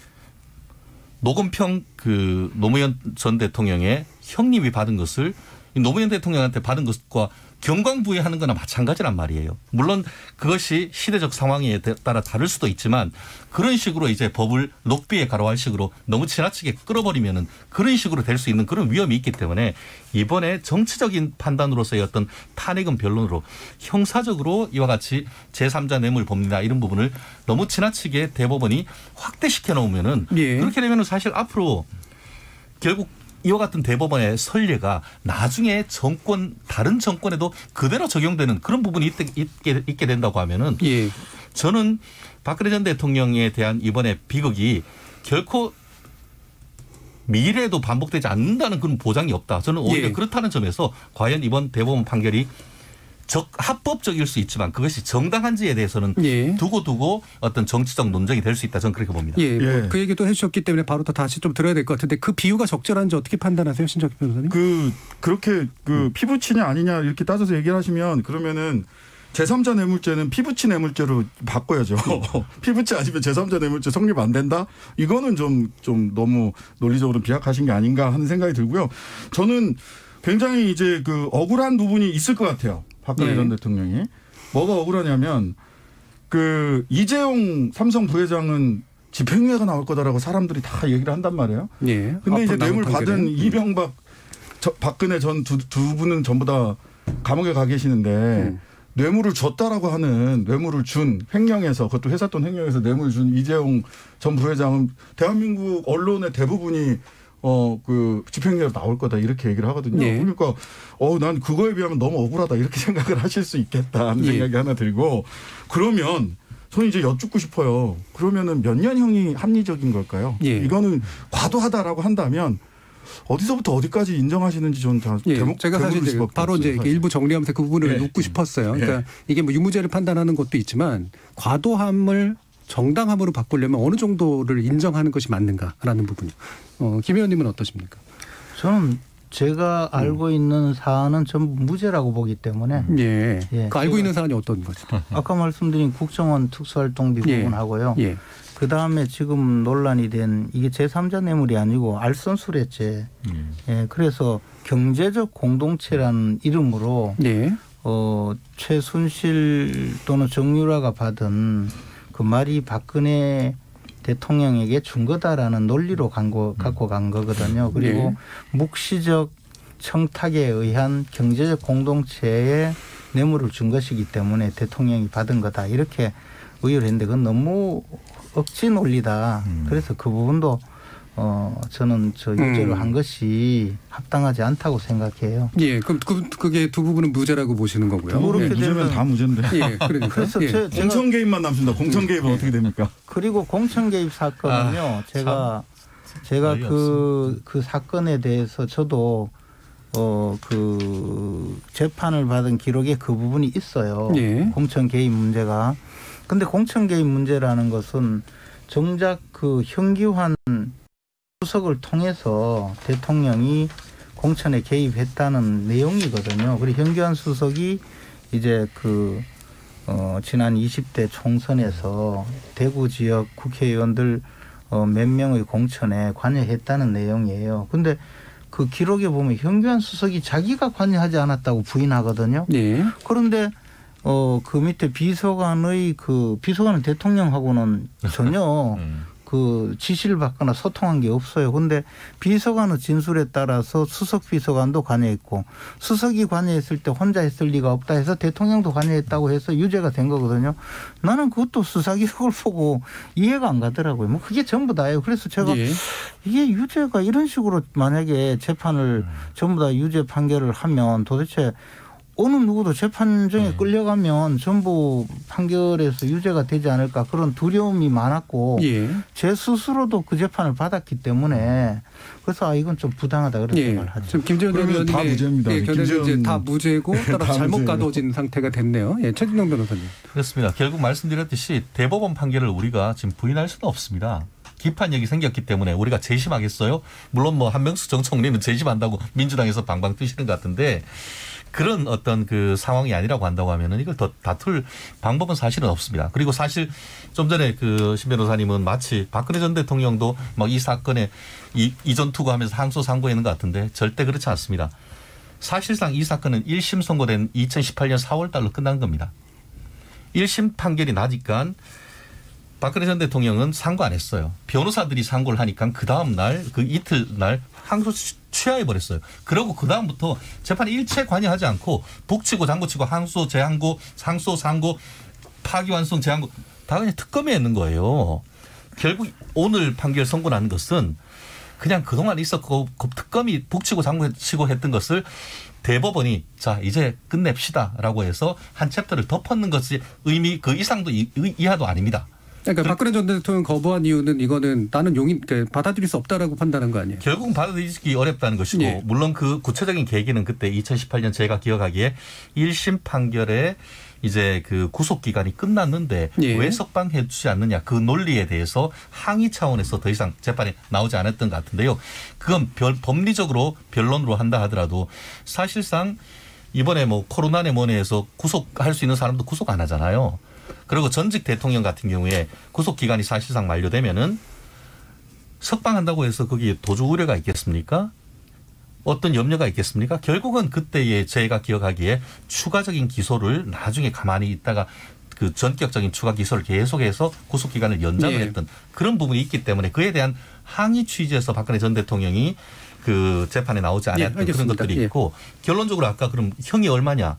노건평 그 노무현 전 대통령의 형님이 받은 것을 노무현 대통령한테 받은 것과 경광부회하는 거나 마찬가지란 말이에요. 물론 그것이 시대적 상황에 따라 다를 수도 있지만 그런 식으로 이제 법을 녹비에 가로할 식으로 너무 지나치게 끌어버리면은 그런 식으로 될 수 있는 그런 위험이 있기 때문에 이번에 정치적인 판단으로서의 어떤 탄핵은 변론으로 형사적으로 이와 같이 제삼자 뇌물 법리나 이런 부분을 너무 지나치게 대법원이 확대시켜 놓으면은 예. 그렇게 되면은 사실 앞으로 결국 이와 같은 대법원의 선례가 나중에 정권 다른 정권에도 그대로 적용되는 그런 부분이 있게, 있게, 있게 된다고 하면은 예. 저는 박근혜 전 대통령에 대한 이번에 비극이 결코 미래에도 반복되지 않는다는 그런 보장이 없다. 저는 오히려 예. 그렇다는 점에서 과연 이번 대법원 판결이 적 합법적일 수 있지만 그것이 정당한지에 대해서는 예. 두고두고 어떤 정치적 논쟁이 될 수 있다. 저는 그렇게 봅니다. 예, 예. 뭐 그 얘기도 해주셨기 때문에 바로 또 다시 좀 들어야 될 것 같은데 그 비유가 적절한지 어떻게 판단하세요, 신정기 변호사님? 그 그렇게 그 음. 피부치냐 아니냐 이렇게 따져서 얘기를 하시면 그러면은 제삼자 뇌물죄는 피부치 뇌물죄로 바꿔야죠. 피부치 아니면 제삼자 뇌물죄 성립 안 된다? 이거는 좀, 좀 너무 논리적으로 비약하신 게 아닌가 하는 생각이 들고요. 저는 굉장히 이제 그 억울한 부분이 있을 것 같아요. 박근혜 네. 전 대통령이. 뭐가 억울하냐면 그 이재용 삼성 부회장은 집행유예가 나올 거다라고 사람들이 다 얘기를 한단 말이에요. 네. 근데 이제 뇌물 받은 네. 이명박, 저, 박근혜 전 두 두 분은 전부 다 감옥에 가 계시는데 음. 뇌물을 줬다라고 하는 뇌물을 준 횡령해서 그것도 회사 돈 횡령해서 뇌물 준 이재용 전 부회장은 대한민국 언론의 대부분이 어, 그 집행유예로 나올 거다 이렇게 얘기를 하거든요. 네. 그러니까 어, 난 그거에 비하면 너무 억울하다 이렇게 생각을 하실 수 있겠다 하는 네. 생각이 하나 들고 그러면 저는 이제 여쭙고 싶어요. 그러면은 몇 년형이 합리적인 걸까요? 예. 이거는 과도하다라고 한다면 어디서부터 어디까지 인정하시는지 저는 다 예, 대목, 제가 사실 이제 바로 이제 사실. 일부 정리하면서 그 부분을 예. 묻고 싶었어요. 그러니까 예. 이게 뭐 유무죄를 판단하는 것도 있지만 과도함을 정당함으로 바꾸려면 어느 정도를 인정하는 것이 맞는가라는 부분이요. 어, 김 의원님은 어떠십니까? 저는 제가 알고 음. 있는 사안은 전부 무죄라고 보기 때문에. 예. 예. 그 알고 있는 사안이 어떤 거죠? 아까 말씀드린 국정원 특수활동비 예. 부분하고요. 예. 그 다음에 지금 논란이 된 이게 제삼자 뇌물이 아니고 알선수뢰죄. 음. 예. 그래서 경제적 공동체라는 이름으로 예. 어, 최순실 또는 정유라가 받은 그 말이 박근혜 대통령에게 준 거다라는 논리로 간 거, 갖고 간 거거든요. 그리고 네. 묵시적 청탁에 의한 경제적 공동체에 뇌물을 준 것이기 때문에 대통령이 받은 거다. 이렇게 의의를 했는데 그건 너무 억지 논리다. 음. 그래서 그 부분도 어, 저는 저 유죄로 음. 한 것이 합당하지 않다고 생각해요. 예, 그럼 그, 그게 두 부분은 무죄라고 보시는 거고요. 그렇게 예. 무죄면 다 무죄인데. 예, 그러니까. 그래서 예. 제, 공천 개입만 남습니다. 공천 개입은 예. 어떻게 됩니까? 그리고 공천 개입 사건은요. 아, 제가 제가 그, 그 사건에 대해서 저도 어, 그 재판을 받은 기록에 그 부분이 있어요. 예. 공천 개입 문제가. 근데 공천 개입 문제라는 것은 정작 그 현기환 수석을 통해서 대통령이 공천에 개입했다는 내용이거든요. 그리고 현기환 수석이 이제 그 어 지난 이십 대 총선에서 대구 지역 국회의원들 어 몇 명의 공천에 관여했다는 내용이에요. 근데 그 기록에 보면 현기환 수석이 자기가 관여하지 않았다고 부인하거든요. 네. 그런데 어 그 밑에 비서관의 그 비서관은 대통령하고는 전혀 음. 그 지시를 받거나 소통한 게 없어요. 그런데 비서관의 진술에 따라서 수석 비서관도 관여했고 수석이 관여했을 때 혼자 했을 리가 없다 해서 대통령도 관여했다고 해서 유죄가 된 거거든요. 나는 그것도 수사 기록을 보고 이해가 안 가더라고요. 뭐 그게 전부 다예요. 그래서 제가 예. 이게 유죄가 이런 식으로 만약에 재판을 전부 다 유죄 판결을 하면 도대체 어느 누구도 재판정에 끌려가면 전부 판결에서 유죄가 되지 않을까 그런 두려움이 많았고 예. 제 스스로도 그 재판을 받았기 때문에 그래서 아 이건 좀 부당하다 그런 예. 생각을 하죠. 지금 김재원 의원님의 다 무죄입니다. 예, 견해는 이제 다 무죄고 따라 다 잘못 무죄예요. 가둬진 상태가 됐네요. 예, 최진영 변호사님. 그렇습니다. 결국 말씀드렸듯이 대법원 판결을 우리가 지금 부인할 수는 없습니다. 기판력이 생겼기 때문에 우리가 재심하겠어요? 물론 뭐 한명숙 전 총리는 재심한다고 민주당에서 방방 뜨시는 것 같은데 그런 어떤 그 상황이 아니라고 한다고 하면은 이걸 더 다툴 방법은 사실은 없습니다. 그리고 사실 좀 전에 그 신 변호사님은 마치 박근혜 전 대통령도 막 이 사건에 이, 이전 투구하면서 항소 상고했는 것 같은데 절대 그렇지 않습니다. 사실상 이 사건은 일 심 선고된 이천십팔 년 사월 달로 끝난 겁니다. 일 심 판결이 나니까 박근혜 전 대통령은 상고 안 했어요. 변호사들이 상고를 하니까 그 다음 날, 그 이틀 날 항소 취하해 버렸어요. 그러고 그 다음부터 재판에 일체 관여하지 않고 북치고 장구치고 항소, 재항고, 상소, 상고, 파기환송, 재항고 다 그냥 특검에 있는 거예요. 결국 오늘 판결 선고 나는 것은 그냥 그동안 있었고 그 특검이 북치고 장구치고 했던 것을 대법원이 자 이제 끝냅시다라고 해서 한 챕터를 덮었는 것이 의미 그 이상도 이, 이하도 아닙니다. 그러니까 박근혜 전 대통령 거부한 이유는 이거는 나는 용인 그러니까 받아들일 수 없다라고 판단한 거 아니에요? 결국은 받아들이기 어렵다는 것이고 예. 물론 그 구체적인 계기는 그때 이천십팔 년 제가 기억하기에 일 심 판결에 이제 그 구속 기간이 끝났는데 예. 왜 석방해 주지 않느냐 그 논리에 대해서 항의 차원에서 더 이상 재판에 나오지 않았던 것 같은데요. 그건 별, 법리적으로 변론으로 한다 하더라도 사실상 이번에 뭐 코로나네 뭐네 해서 구속할 수 있는 사람도 구속 안 하잖아요. 그리고 전직 대통령 같은 경우에 구속 기간이 사실상 만료되면은 석방한다고 해서 거기에 도주 우려가 있겠습니까? 어떤 염려가 있겠습니까? 결국은 그때의 제가 기억하기에 추가적인 기소를 나중에 가만히 있다가 그 전격적인 추가 기소를 계속해서 구속 기간을 연장을 네. 했던 그런 부분이 있기 때문에 그에 대한 항의 취지에서 박근혜 전 대통령이 그 재판에 나오지 않았던 네, 그런 것들이 있고 예. 결론적으로 아까 그럼 형이 얼마냐?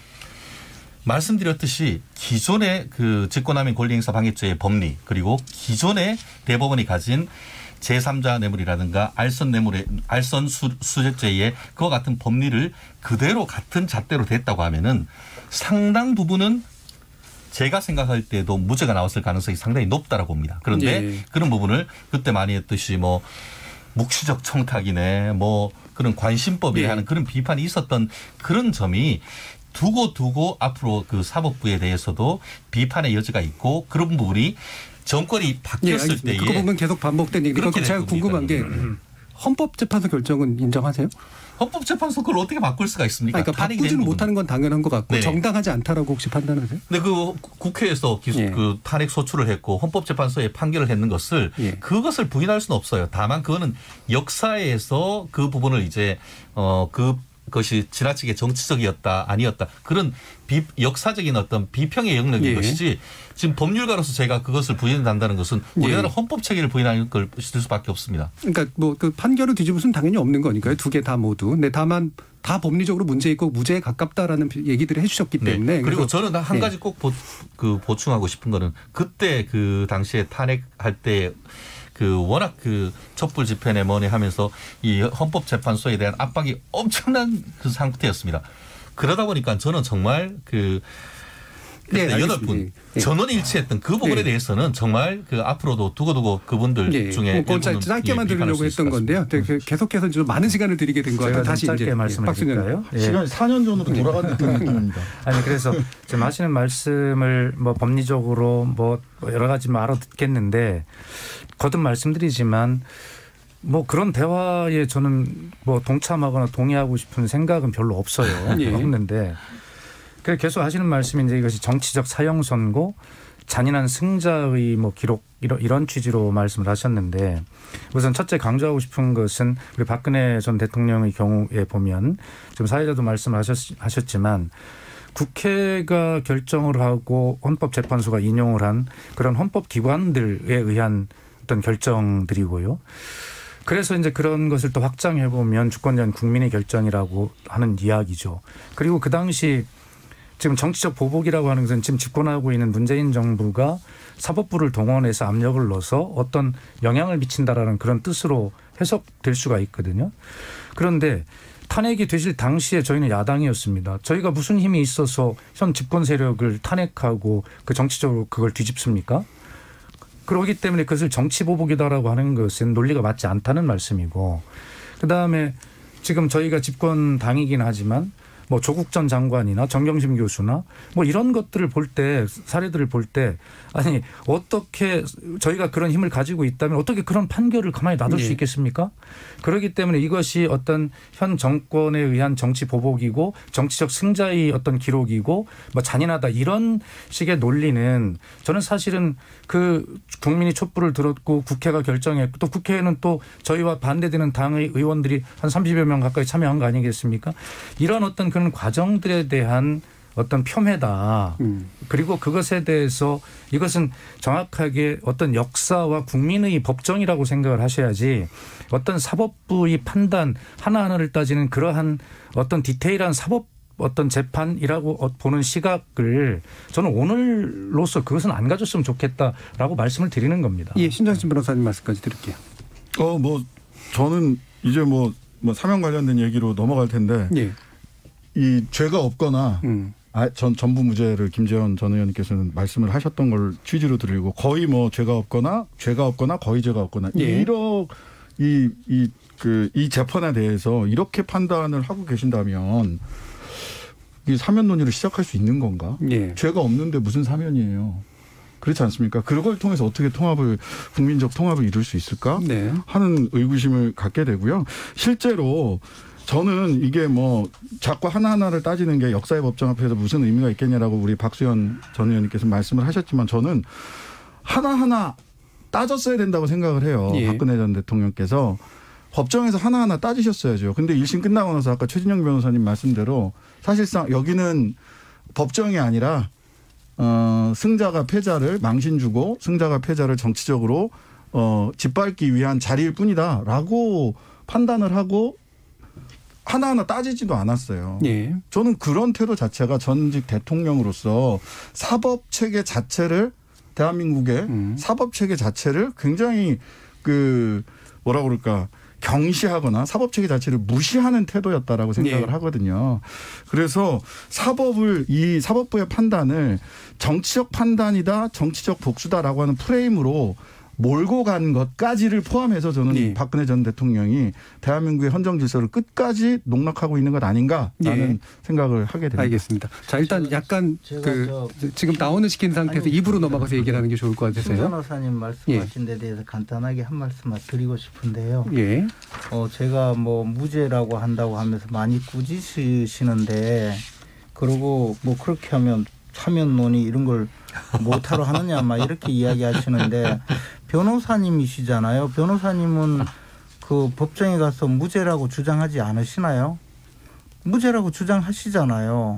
말씀드렸듯이 기존의 그 직권남용 권리행사 방해죄의 법리 그리고 기존의 대법원이 가진 제삼자 뇌물이라든가 알선 뇌물의 알선 수, 수재죄의 그와 같은 법리를 그대로 같은 잣대로 됐다고 하면은 상당 부분은 제가 생각할 때도 무죄가 나왔을 가능성이 상당히 높다라고 봅니다. 그런데 예. 그런 부분을 그때 많이 했듯이 뭐 묵시적 청탁이네 뭐 그런 관심법에 예. 하는 그런 비판이 있었던 그런 점이 두고 두고 앞으로 그 사법부에 대해서도 비판의 여지가 있고 그런 부분이 정권이 바뀌었을 예, 때에 그 부분 계속 반복된 얘기니까 제가 궁금한 게 헌법재판소 결정은 인정하세요? 헌법재판소 그걸 어떻게 바꿀 수가 있습니까? 아니, 그러니까 바꾸지는 못하는 건 당연한 것 같고 네. 정당하지 않다라고 혹시 판단하세요? 네, 그 국회에서 기소, 예. 그 탄핵 소추를 했고 헌법재판소에 판결을 했는 것을 예. 그것을 부인할 수는 없어요. 다만 그거는 역사에서 그 부분을 이제 어 그 것이 지나치게 정치적이었다 아니었다 그런 비, 역사적인 어떤 비평의 영역인 예. 것이지 지금 법률가로서 제가 그것을 부인한다는 것은 우리나라 예. 헌법 체계를 부인하는 걸 있을 수밖에 없습니다. 그러니까 뭐 그 판결을 뒤집을 수는 당연히 없는 거니까요. 두 개 다 모두. 근데 다만 다 법리적으로 문제 있고 무죄에 가깝다라는 얘기들을 해주셨기 때문에. 네. 그리고 저는 한 가지 꼭 보, 그 보충하고 싶은 거는 그때 그 당시에 탄핵할 때 그 워낙 그 촛불 집회네 뭐네 하면서 이 헌법재판소에 대한 압박이 엄청난 그 상태였습니다. 그러다 보니까 저는 정말 그 그때 네, 여덟 분 네. 전원 일치했던 그 부분에 네. 대해서는 정말 그 앞으로도 두고두고 그분들 네. 중에 뭐 짧게만 예, 드리려고 했던 건데요. 네, 계속해서 좀 많은 시간을 드리게 된 것 같아요. 다시 짧게 이제 말씀드릴까요? 예. 시간이 사 년 전으로 돌아간 느낌입니다. 아니 그래서 지금 하시는 말씀을 뭐 법리적으로 뭐 여러 가지 뭐 알아듣겠는데 거듭 말씀드리지만 뭐 그런 대화에 저는 뭐 동참하거나 동의하고 싶은 생각은 별로 없어요. 예. 없는데. 그래서 계속 하시는 말씀이 이제 이것이 정치적 사형 선고, 잔인한 승자의 뭐 기록 이런 이런 취지로 말씀을 하셨는데 우선 첫째 강조하고 싶은 것은 우리 박근혜 전 대통령의 경우에 보면 지금 사회자도 말씀하셨지만 국회가 결정을 하고 헌법재판소가 인용을 한 그런 헌법기관들에 의한 어떤 결정들이고요. 그래서 이제 그런 것을 또 확장해 보면 주권자는 국민의 결정이라고 하는 이야기죠. 그리고 그 당시 지금 정치적 보복이라고 하는 것은 지금 집권하고 있는 문재인 정부가 사법부를 동원해서 압력을 넣어서 어떤 영향을 미친다라는 그런 뜻으로 해석될 수가 있거든요. 그런데 탄핵이 되실 당시에 저희는 야당이었습니다. 저희가 무슨 힘이 있어서 현 집권 세력을 탄핵하고 그 정치적으로 그걸 뒤집습니까? 그러기 때문에 그것을 정치 보복이다라고 하는 것은 논리가 맞지 않다는 말씀이고 그다음에 지금 저희가 집권 당이긴 하지만 뭐 조국 전 장관이나 정경심 교수나 뭐 이런 것들을 볼 때 사례들을 볼 때 아니 어떻게 저희가 그런 힘을 가지고 있다면 어떻게 그런 판결을 가만히 놔둘 네. 수 있겠습니까? 그렇기 때문에 이것이 어떤 현 정권에 의한 정치 보복이고 정치적 승자의 어떤 기록이고 뭐 잔인하다 이런 식의 논리는 저는 사실은 그 국민이 촛불을 들었고 국회가 결정했고 또 국회에는 또 저희와 반대되는 당의 의원들이 한 삼십여 명 가까이 참여한 거 아니겠습니까? 이런 어떤 그런 과정들에 대한 어떤 폄훼다. 음. 그리고 그것에 대해서 이것은 정확하게 어떤 역사와 국민의 법정이라고 생각을 하셔야지 어떤 사법부의 판단 하나하나를 따지는 그러한 어떤 디테일한 사법 어떤 재판이라고 보는 시각을 저는 오늘로서 그것은 안 가졌으면 좋겠다라고 말씀을 드리는 겁니다. 예, 신장신 변호사님 말씀까지 드릴게요. 어, 뭐 저는 이제 뭐, 뭐 사면 관련된 얘기로 넘어갈 텐데 예. 이 죄가 없거나 음. 아, 전 전부 무죄를 김재원 전 의원님께서는 말씀을 하셨던 걸 취지로 드리고 거의 뭐 죄가 없거나 죄가 없거나 거의 죄가 없거나 예. 이러 이 이 그 이 재판에 대해서 이렇게 판단을 하고 계신다면 이 사면 논의를 시작할 수 있는 건가? 예. 죄가 없는데 무슨 사면이에요? 그렇지 않습니까? 그걸 통해서 어떻게 통합을 국민적 통합을 이룰 수 있을까 네. 하는 의구심을 갖게 되고요. 실제로 저는 이게 뭐 자꾸 하나하나를 따지는 게 역사의 법정 앞에서 무슨 의미가 있겠냐라고 우리 박수현 전 의원님께서 말씀을 하셨지만 저는 하나하나 따졌어야 된다고 생각을 해요. 예. 박근혜 전 대통령께서 법정에서 하나하나 따지셨어야죠. 근데 일 심 끝나고 나서 아까 최진영 변호사님 말씀대로 사실상 여기는 법정이 아니라 어, 승자가 패자를 망신 주고 승자가 패자를 정치적으로 어, 짓밟기 위한 자리일 뿐이다라고 판단을 하고 하나하나 따지지도 않았어요. 예. 저는 그런 태도 자체가 전직 대통령으로서 사법체계 자체를 대한민국의 음. 사법체계 자체를 굉장히 그 뭐라 그럴까 경시하거나 사법체계 자체를 무시하는 태도였다라고 생각을 네. 하거든요. 그래서 사법을 이 사법부의 판단을 정치적 판단이다, 정치적 복수다라고 하는 프레임으로 몰고 간 것까지를 포함해서 저는 네. 박근혜 전 대통령이 대한민국의 헌정 질서를 끝까지 농락하고 있는 것 아닌가라는 네. 생각을 하게 됩니다. 알겠습니다. 자, 일단 약간 그 지금 다운을 시킨 상태에서 아니, 입으로 넘어가서 얘기를 하는 게 좋을 것 같아서요. 신 변호사님 말씀하신 데 예. 대해서 간단하게 한 말씀만 드리고 싶은데요. 예. 어, 제가 뭐 무죄라고 한다고 하면서 많이 꾸짖으시는데 그러고 뭐 그렇게 하면 사면 논의 이런 걸 못하러 하느냐 막 이렇게 이야기하시는데 변호사님이시잖아요. 변호사님은 그 법정에 가서 무죄라고 주장하지 않으시나요? 무죄라고 주장하시잖아요.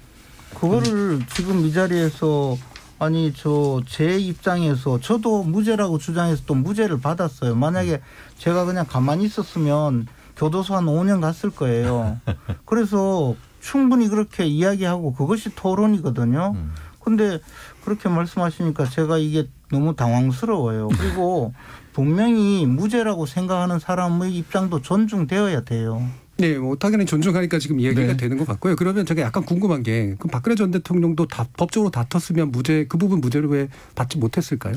그거를 지금 이 자리에서 아니 저 제 입장에서 저도 무죄라고 주장해서 또 무죄를 받았어요. 만약에 제가 그냥 가만히 있었으면 교도소 한 오 년 갔을 거예요. 그래서 충분히 그렇게 이야기하고 그것이 토론이거든요. 근데 그렇게 말씀하시니까 제가 이게 너무 당황스러워요. 그리고 분명히 무죄라고 생각하는 사람의 입장도 존중되어야 돼요. 네, 뭐 당연히 존중하니까 지금 이야기가 네. 되는 것 같고요. 그러면 제가 약간 궁금한 게 그럼 박근혜 전 대통령도 다 법적으로 다퉜으면 무죄 그 부분 무죄를 왜 받지 못했을까요?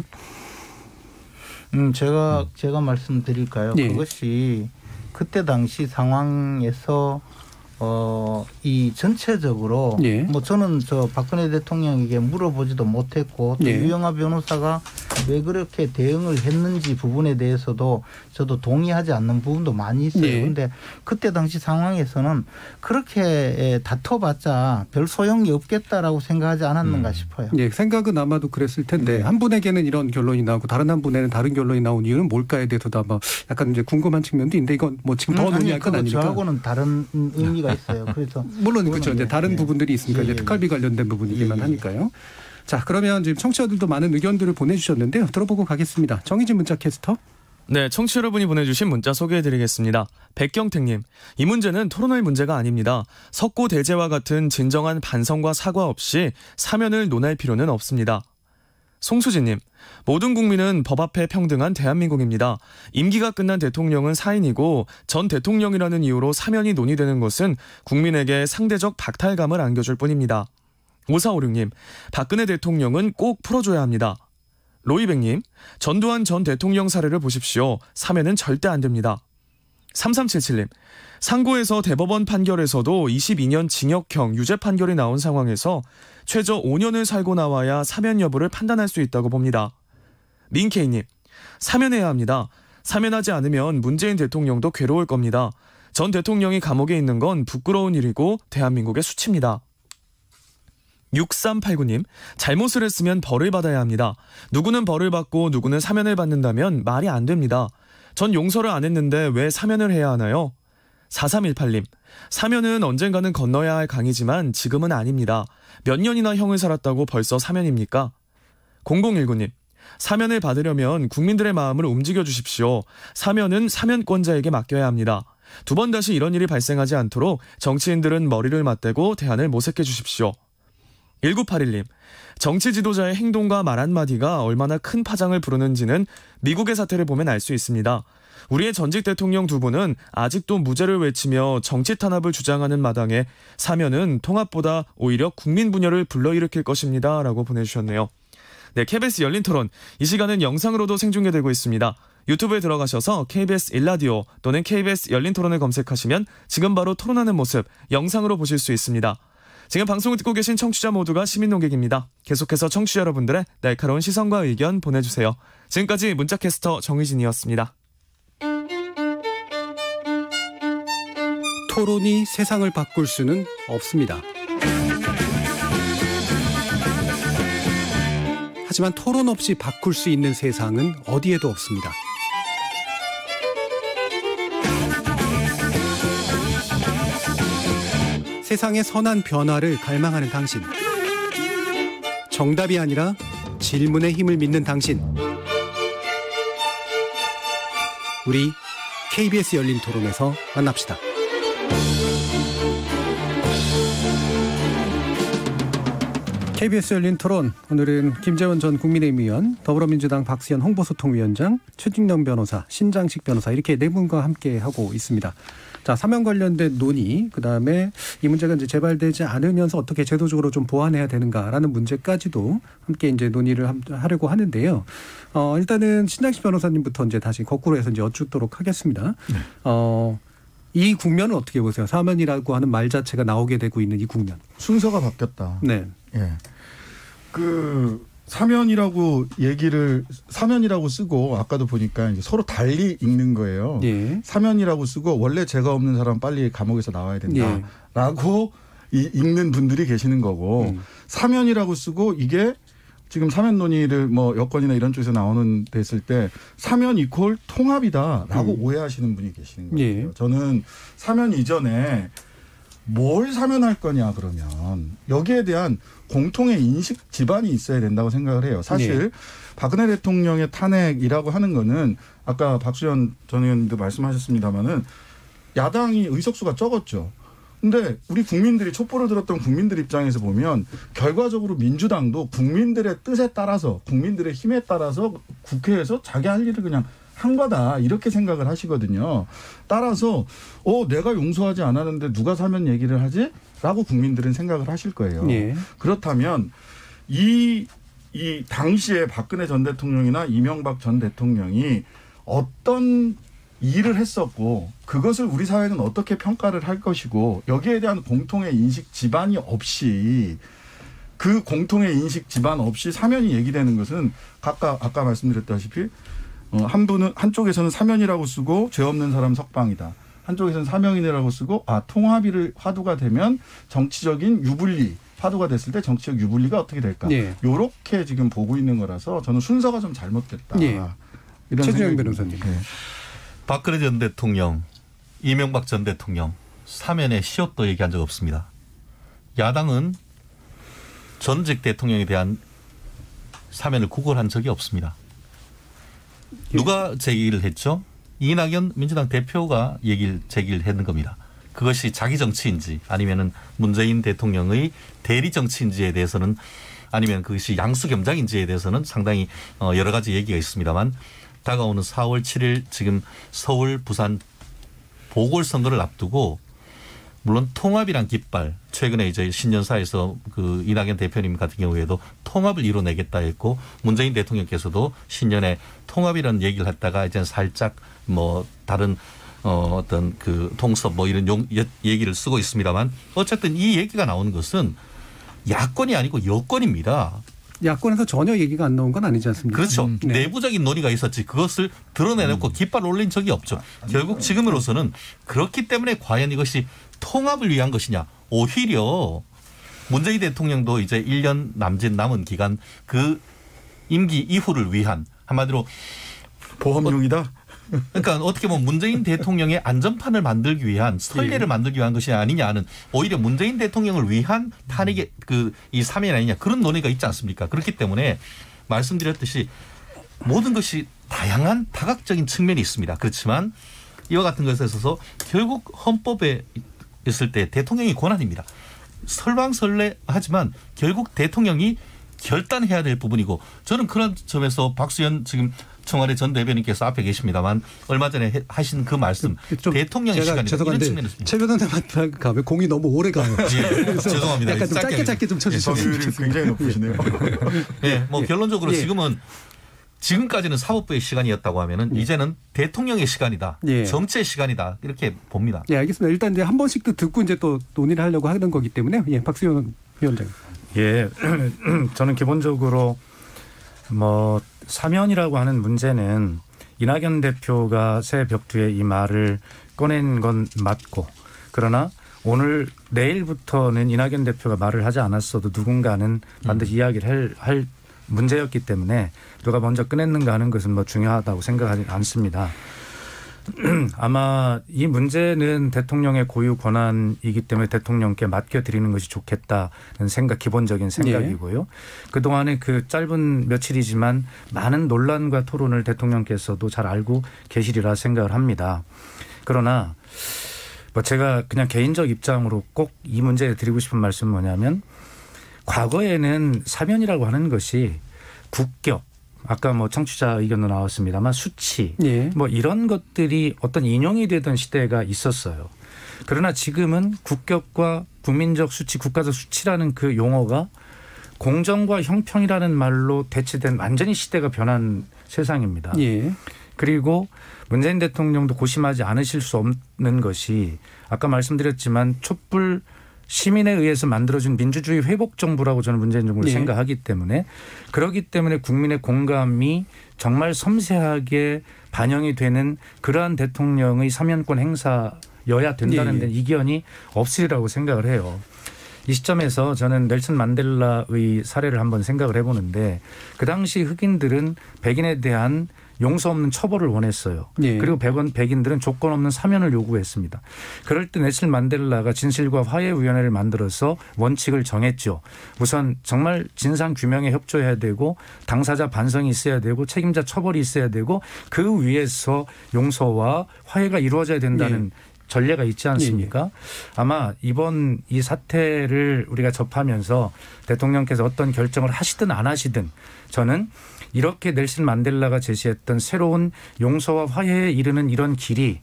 음, 제가 음. 제가 말씀드릴까요? 네. 그것이 그때 당시 상황에서 어, 이 전체적으로 예. 뭐 저는 저 박근혜 대통령에게 물어보지도 못했고 또 예. 유영하 변호사가 왜 그렇게 대응을 했는지 부분에 대해서도 저도 동의하지 않는 부분도 많이 있어요. 그런데 예. 그때 당시 상황에서는 그렇게 다퉈봤자 별 소용이 없겠다라고 생각하지 않았는가 음. 싶어요. 예, 생각은 아마도 그랬을 텐데 네. 한 분에게는 이런 결론이 나오고 다른 한 분에는 다른 결론이 나온 이유는 뭘까에 대해서도 아마 약간 이제 궁금한 측면도 있는데 이건 뭐 지금 더 음, 논의할 건 아니니까. 저하고는 다른 의미가 있어요. 그래서 물론 그렇죠. 이제 다른 예. 부분들이 있으니까 예. 이제 특활비 관련된 부분이기만 예. 하니까요. 자, 그러면 지금 청취자들도 많은 의견들을 보내주셨는데요. 들어보고 가겠습니다. 정의진 문자 캐스터. 네, 청취자 여러분이 보내주신 문자 소개해드리겠습니다. 백경택님, 이 문제는 토론할 문제가 아닙니다. 석고 대제와 같은 진정한 반성과 사과 없이 사면을 논할 필요는 없습니다. 송수진님, 모든 국민은 법 앞에 평등한 대한민국입니다. 임기가 끝난 대통령은 사인이고 전 대통령이라는 이유로 사면이 논의되는 것은 국민에게 상대적 박탈감을 안겨줄 뿐입니다. 오사오육님, 박근혜 대통령은 꼭 풀어줘야 합니다. 로이백님, 전두환 전 대통령 사례를 보십시오. 사면은 절대 안 됩니다. 삼삼칠칠님, 상고에서 대법원 판결에서도 이십이 년 징역형 유죄 판결이 나온 상황에서 최저 오 년을 살고 나와야 사면 여부를 판단할 수 있다고 봅니다. 민케이님, 사면해야 합니다. 사면하지 않으면 문재인 대통령도 괴로울 겁니다. 전 대통령이 감옥에 있는 건 부끄러운 일이고 대한민국의 수치입니다. 육삼팔구님, 잘못을 했으면 벌을 받아야 합니다. 누구는 벌을 받고 누구는 사면을 받는다면 말이 안 됩니다. 전 용서를 안 했는데 왜 사면을 해야 하나요? 사삼일팔님, 사면은 언젠가는 건너야 할 강이지만 지금은 아닙니다. 몇 년이나 형을 살았다고 벌써 사면입니까? 공공일구님, 사면을 받으려면 국민들의 마음을 움직여 주십시오. 사면은 사면권자에게 맡겨야 합니다. 두 번 다시 이런 일이 발생하지 않도록 정치인들은 머리를 맞대고 대안을 모색해 주십시오. 일구팔일님, 정치 지도자의 행동과 말 한마디가 얼마나 큰 파장을 부르는지는 미국의 사태를 보면 알 수 있습니다. 우리의 전직 대통령 두 분은 아직도 무죄를 외치며 정치 탄압을 주장하는 마당에 사면은 통합보다 오히려 국민 분열을 불러일으킬 것입니다. 라고 보내주셨네요. 네, 케이비에스 열린 토론. 이 시간은 영상으로도 생중계되고 있습니다. 유튜브에 들어가셔서 케이비에스 일라디오 또는 케이비에스 열린 토론을 검색하시면 지금 바로 토론하는 모습 영상으로 보실 수 있습니다. 지금 방송을 듣고 계신 청취자 모두가 시민 논객입니다. 계속해서 청취자 여러분들의 날카로운 시선과 의견 보내주세요. 지금까지 문자캐스터 정의진이었습니다. 토론이 세상을 바꿀 수는 없습니다. 하지만 토론 없이 바꿀 수 있는 세상은 어디에도 없습니다. 세상의 선한 변화를 갈망하는 당신. 정답이 아니라 질문의 힘을 믿는 당신. 우리 케이비에스 열린 토론에서 만납시다. 케이비에스 열린 토론, 오늘은 김재원 전 국민의힘 의원, 더불어민주당 박수현 홍보소통위원장, 최진영 변호사, 신장식 변호사 이렇게 네 분과 함께 하고 있습니다. 자, 사면 관련된 논의, 그다음에 이 문제가 이제 재발되지 않으면서 어떻게 제도적으로 좀 보완해야 되는가라는 문제까지도 함께 이제 논의를 하려고 하는데요. 어, 일단은 신장식 변호사님부터 이제 다시 거꾸로 해서 이제 여쭙도록 하겠습니다. 네. 어, 이 국면은 어떻게 보세요? 사면이라고 하는 말 자체가 나오게 되고 있는 이 국면. 순서가 바뀌었다. 네. 예. 그 사면이라고 얘기를 사면이라고 쓰고 아까도 보니까 이제 서로 달리 읽는 거예요. 예. 사면이라고 쓰고 원래 죄가 없는 사람 빨리 감옥에서 나와야 된다라고 예. 읽는 분들이 계시는 거고 음. 사면이라고 쓰고 이게 지금 사면 논의를 뭐 여권이나 이런 쪽에서 나오는 됐을 때 사면 이퀄 통합이다라고 음. 오해하시는 분이 계시는 거예요. 예. 저는 사면 이전에 뭘 사면할 거냐 그러면 여기에 대한 공통의 인식 기반이 있어야 된다고 생각을 해요. 사실 네. 박근혜 대통령의 탄핵이라고 하는 거는 아까 박수현 전 의원님도 말씀하셨습니다마는 야당이 의석수가 적었죠. 근데 우리 국민들이 촛불을 들었던 국민들 입장에서 보면 결과적으로 민주당도 국민들의 뜻에 따라서 국민들의 힘에 따라서 국회에서 자기 할 일을 그냥 한 거다 이렇게 생각을 하시거든요. 따라서 어 내가 용서하지 않았는데 누가 사면 얘기를 하지? 라고 국민들은 생각을 하실 거예요. 네. 그렇다면 이, 이 당시에 박근혜 전 대통령이나 이명박 전 대통령이 어떤 일을 했었고 그것을 우리 사회는 어떻게 평가를 할 것이고 여기에 대한 공통의 인식 기반이 없이 그 공통의 인식 기반 없이 사면이 얘기되는 것은 각각 아까 말씀드렸다시피 어, 한 분은 한쪽에서는 사면이라고 쓰고 죄 없는 사람 석방이다. 한쪽에서는 사면이라고 쓰고 아 통합이 화두가 되면 정치적인 유불리 화두가 됐을 때 정치적 유불리가 어떻게 될까? 이렇게 네. 지금 보고 있는 거라서 저는 순서가 좀 잘못됐다. 네. 최진영 변호사님. 네. 박근혜 전 대통령, 이명박 전 대통령 사면에 시옷도 얘기한 적 없습니다. 야당은 전직 대통령에 대한 사면을 구걸한 적이 없습니다. 누가 제기를 했죠? 이낙연 민주당 대표가 얘기를 제기를 했는 겁니다. 그것이 자기 정치인지 아니면은 문재인 대통령의 대리 정치인지에 대해서는 아니면 그것이 양수겸장인지에 대해서는 상당히 여러 가지 얘기가 있습니다만 다가오는 사월 칠일 지금 서울 부산 보궐선거를 앞두고 물론 통합이란 깃발 최근에 이제 신년사에서 그 이낙연 대표님 같은 경우에도 통합을 이뤄내겠다 했고 문재인 대통령께서도 신년에 통합이라는 얘기를 했다가 이제 살짝 뭐 다른 어 어떤 그 통섭 뭐 이런 용 얘기를 쓰고 있습니다만 어쨌든 이 얘기가 나오는 것은 야권이 아니고 여권입니다. 야권에서 전혀 얘기가 안 나온 건 아니지 않습니까? 그렇죠. 음, 네. 내부적인 논의가 있었지 그것을 드러내놓고 음. 깃발 올린 적이 없죠. 아, 결국 지금으로서는 그렇기 때문에 과연 이것이 통합을 위한 것이냐. 오히려 문재인 대통령도 이제 일 년 남짓 남은 기간 그 임기 이후를 위한 한마디로 보험용이다. 그러니까 어떻게 보면 문재인 대통령의 안전판을 만들기 위한 선례를 네. 만들기 위한 것이 아니냐는 오히려 문재인 대통령을 위한 탄핵의 그 이 사면이 아니냐 그런 논의가 있지 않습니까? 그렇기 때문에 말씀드렸듯이 모든 것이 다양한 다각적인 측면이 있습니다. 그렇지만 이와 같은 것에 있어서 결국 헌법에 있을 때 대통령이 권한입니다. 설왕설래하지만 결국 대통령이 결단해야 될 부분이고 저는 그런 점에서 박수현 지금 청와대 전 대변인께서 앞에 계십니다만 얼마 전에 하신 그 말씀 대통령의 시간이 이런 측면이 있습니다. 최 변호사님 가면 공이 너무 오래 가요. 예, 죄송합니다. 약간 좀 짧게 짧게 좀 쳐주시면 예, 굉장히 높으시네요. 예, 뭐 예. 결론적으로 예. 지금은 지금까지는 사법부의 시간이었다고 하면은 예. 이제는 대통령의 시간이다. 예. 정치의 시간이다. 이렇게 봅니다. 예, 알겠습니다. 일단 이제 한 번씩 또 듣고 이제 또 논의를 하려고 하는 거기 때문에 예, 박수현 위원장. 예, 저는 기본적으로 뭐 사면이라고 하는 문제는 이낙연 대표가 새 벽두에 이 말을 꺼낸 건 맞고 그러나 오늘 내일부터는 이낙연 대표가 말을 하지 않았어도 누군가는 반드시 음. 이야기를 할, 할 문제였기 때문에 누가 먼저 꺼냈는가 하는 것은 뭐 중요하다고 생각하지 않습니다. 아마 이 문제는 대통령의 고유 권한이기 때문에 대통령께 맡겨드리는 것이 좋겠다는 생각, 기본적인 생각이고요. 네. 그동안에 그 짧은 며칠이지만 많은 논란과 토론을 대통령께서도 잘 알고 계시리라 생각을 합니다. 그러나 뭐 제가 그냥 개인적 입장으로 꼭 이 문제에 드리고 싶은 말씀은 뭐냐면 과거에는 사면이라고 하는 것이 국격, 아까 뭐 청취자 의견도 나왔습니다만 수치, 예. 뭐 이런 것들이 어떤 인용이 되던 시대가 있었어요. 그러나 지금은 국격과 국민적 수치, 국가적 수치라는 그 용어가 공정과 형평이라는 말로 대체된 완전히 시대가 변한 세상입니다. 예. 그리고 문재인 대통령도 고심하지 않으실 수 없는 것이 아까 말씀드렸지만 촛불 시민에 의해서 만들어진 민주주의 회복 정부라고 저는 문재인 정부를 예. 생각하기 때문에 그렇기 때문에 국민의 공감이 정말 섬세하게 반영이 되는 그러한 대통령의 사면권 행사여야 된다는 데 예. 이견이 없으리라고 생각을 해요. 이 시점에서 저는 넬슨 만델라의 사례를 한번 생각을 해보는데 그 당시 흑인들은 백인에 대한 용서 없는 처벌을 원했어요. 예. 그리고 백원, 백인들은 조건 없는 사면을 요구했습니다. 그럴 때 넬슨 만델라가 진실과 화해위원회를 만들어서 원칙을 정했죠. 우선 정말 진상규명에 협조해야 되고 당사자 반성이 있어야 되고 책임자 처벌이 있어야 되고 그 위에서 용서와 화해가 이루어져야 된다는 예. 전례가 있지 않습니까? 아마 이번 이 사태를 우리가 접하면서 대통령께서 어떤 결정을 하시든 안 하시든 저는 이렇게 넬슨 만델라가 제시했던 새로운 용서와 화해에 이르는 이런 길이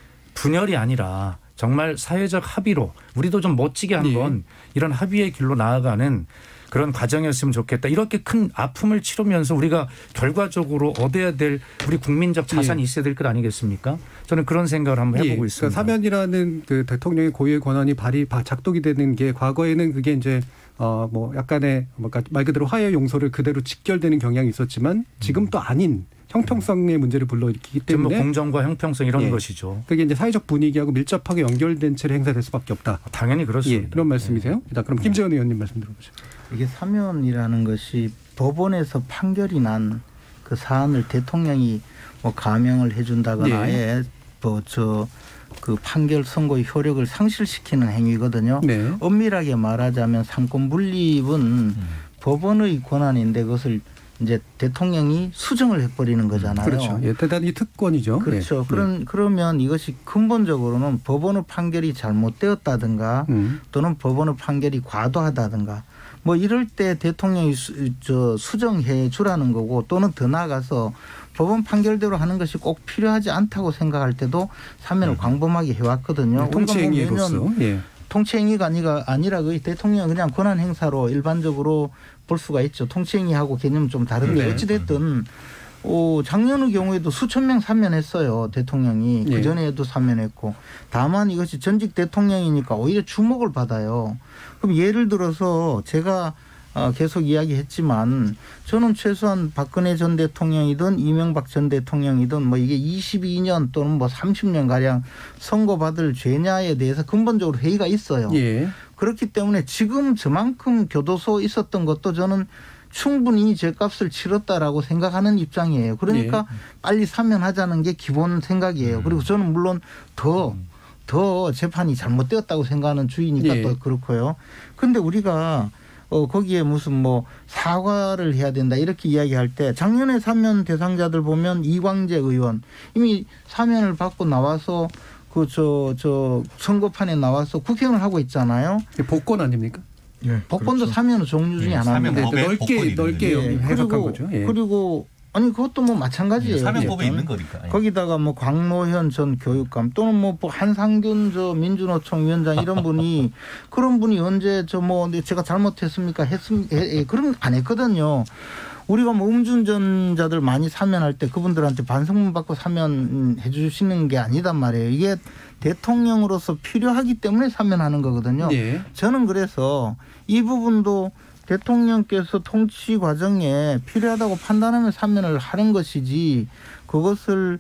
분열이 아니라 정말 사회적 합의로 우리도 좀 멋지게 한번 네. 이런 합의의 길로 나아가는 그런 과정이었으면 좋겠다. 이렇게 큰 아픔을 치르면서 우리가 결과적으로 얻어야 될 우리 국민적 자산이 예. 있어야 될 것 아니겠습니까? 저는 그런 생각을 한번 해보고 예. 있습니다. 그러니까 사면이라는 그 대통령의 고유의 권한이 발의 작동이 되는 게 과거에는 그게 이제 어 뭐 약간의 뭔가 말 그대로 화해 용서를 그대로 직결되는 경향이 있었지만 지금 또 아닌 형평성의 문제를 불러일으키기 때문에 뭐 공정과 형평성 이런 예. 것이죠. 그게 이제 사회적 분위기하고 밀접하게 연결된 채로 행사될 수밖에 없다. 당연히 그렇습니다. 예. 그런 말씀이세요? 자, 그럼 김재원 의원님 말씀 들어보죠. 이게 사면이라는 것이 법원에서 판결이 난 그 사안을 대통령이 뭐 감형을 해준다거나 네. 뭐저 그 판결 선고의 효력을 상실시키는 행위거든요. 네. 엄밀하게 말하자면 상권 분립은 음. 법원의 권한인데 그것을 이제 대통령이 수정을 해버리는 거잖아요. 그렇죠. 예, 대단히 특권이죠. 그렇죠. 네. 그런 그러면 이것이 근본적으로는 법원의 판결이 잘못되었다든가 음. 또는 법원의 판결이 과도하다든가 뭐 이럴 때 대통령이 수, 저 수정해 주라는 거고 또는 더 나아가서 법원 판결대로 하는 것이 꼭 필요하지 않다고 생각할 때도 사면을 네. 광범하게 해왔거든요. 네, 통치행위로서. 예. 통치행위가 아니라, 아니라 그 대통령 그냥 권한 행사로 일반적으로 볼 수가 있죠. 통치행위하고 개념은 좀 다른데 네. 어찌됐든 어, 작년의 경우에도 수천 명 사면했어요. 대통령이. 네. 그전에도 사면했고. 다만 이것이 전직 대통령이니까 오히려 주목을 받아요. 그럼 예를 들어서 제가 계속 이야기했지만 저는 최소한 박근혜 전 대통령이든 이명박 전 대통령이든 뭐 이게 이십이 년 또는 뭐 삼십 년가량 선고받을 죄냐에 대해서 근본적으로 회의가 있어요. 예. 그렇기 때문에 지금 저만큼 교도소 있었던 것도 저는 충분히 죄값을 치렀다라고 생각하는 입장이에요. 그러니까 예. 빨리 사면하자는 게 기본 생각이에요. 음. 그리고 저는 물론 더, 더 재판이 잘못되었다고 생각하는 주의니까 예. 또 그렇고요. 그런데 우리가 어, 거기에 무슨 뭐 사과를 해야 된다 이렇게 이야기할 때 작년에 사면 대상자들 보면 이광재 의원 이미 사면을 받고 나와서 그 저 저 선거판에 나와서 국회의원을 하고 있잖아요. 복권 아닙니까? 예, 복권도 그렇죠. 사면 종류 중에 예, 하나인데 넓게 넓게 예, 해석한 그리고, 거죠. 예. 그리고 아니 그것도 뭐 마찬가지예요. 사면법에 있는 거니까. 예. 거기다가 뭐 광노현 전 교육감 또는 뭐 한상균 저 민주노총 위원장 이런 분이 그런 분이 언제 저 뭐 제가 잘못했습니까? 했음 예, 그런 안 했거든요. 우리가 뭐 음주운전자들 많이 사면할 때 그분들한테 반성문 받고 사면해 주시는 게 아니단 말이에요. 이게 대통령으로서 필요하기 때문에 사면하는 거거든요. 예. 저는 그래서 이 부분도 대통령께서 통치 과정에 필요하다고 판단하면 사면을 하는 것이지 그것을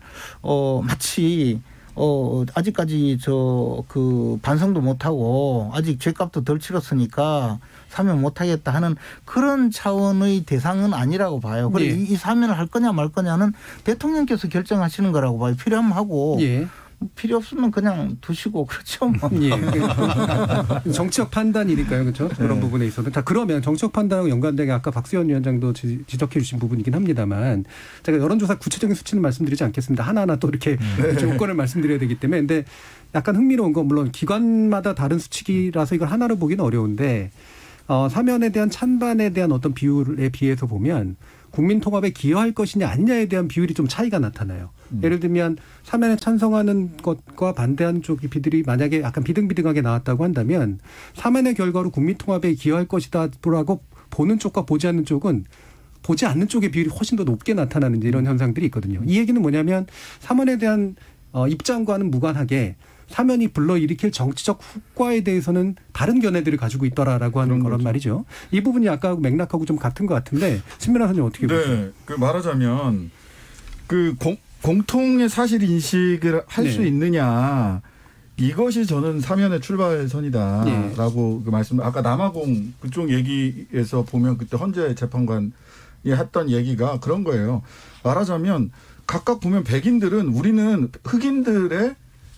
어 마치 어 아직까지 저 그 반성도 못하고 아직 죄값도 덜 치렀으니까 사면 못하겠다 하는 그런 차원의 대상은 아니라고 봐요. 그래서 예. 이 사면을 할 거냐 말 거냐는 대통령께서 결정하시는 거라고 봐요. 필요하면 하고 예. 필요 없으면 그냥 두시고 그렇죠. 뭐. 예. 정치적 판단이니까요. 그렇죠. 네. 그런 부분에 있어서. 자, 그러면 정치적 판단하고 연관되게 아까 박수현 위원장도 지, 지적해 주신 부분이긴 합니다만 제가 여론조사 구체적인 수치는 말씀드리지 않겠습니다. 하나하나 또 이렇게 네. 조건을 말씀드려야 되기 때문에. 근데 약간 흥미로운 건 물론 기관마다 다른 수치라서 이걸 하나로 보기는 어려운데 어, 사면에 대한 찬반에 대한 어떤 비율에 비해서 보면 국민 통합에 기여할 것이냐 아니냐에 대한 비율이 좀 차이가 나타나요. 음. 예를 들면 사면에 찬성하는 것과 반대하는 쪽 비들이 만약에 약간 비등비등하게 나왔다고 한다면 사면의 결과로 국민 통합에 기여할 것이다라고 보는 쪽과 보지 않는 쪽은 보지 않는 쪽의 비율이 훨씬 더 높게 나타나는 이런 현상들이 있거든요. 이 얘기는 뭐냐면 사면에 대한 어, 입장과는 무관하게 사면이 불러일으킬 정치적 효과에 대해서는 다른 견해들을 가지고 있더라라고 하는 거란 거죠. 말이죠. 이 부분이 아까 맥락하고 좀 같은 것 같은데 신 변호사님 어떻게 네, 보세요? 그 말하자면 그 공, 공통의 사실 인식을 할 수 네. 있느냐 이것이 저는 사면의 출발선이다라고 네. 그 말씀. 아까 남아공 그쪽 얘기에서 보면 그때 헌재 재판관이 했던 얘기가 그런 거예요. 말하자면 각각 보면 백인들은 우리는 흑인들의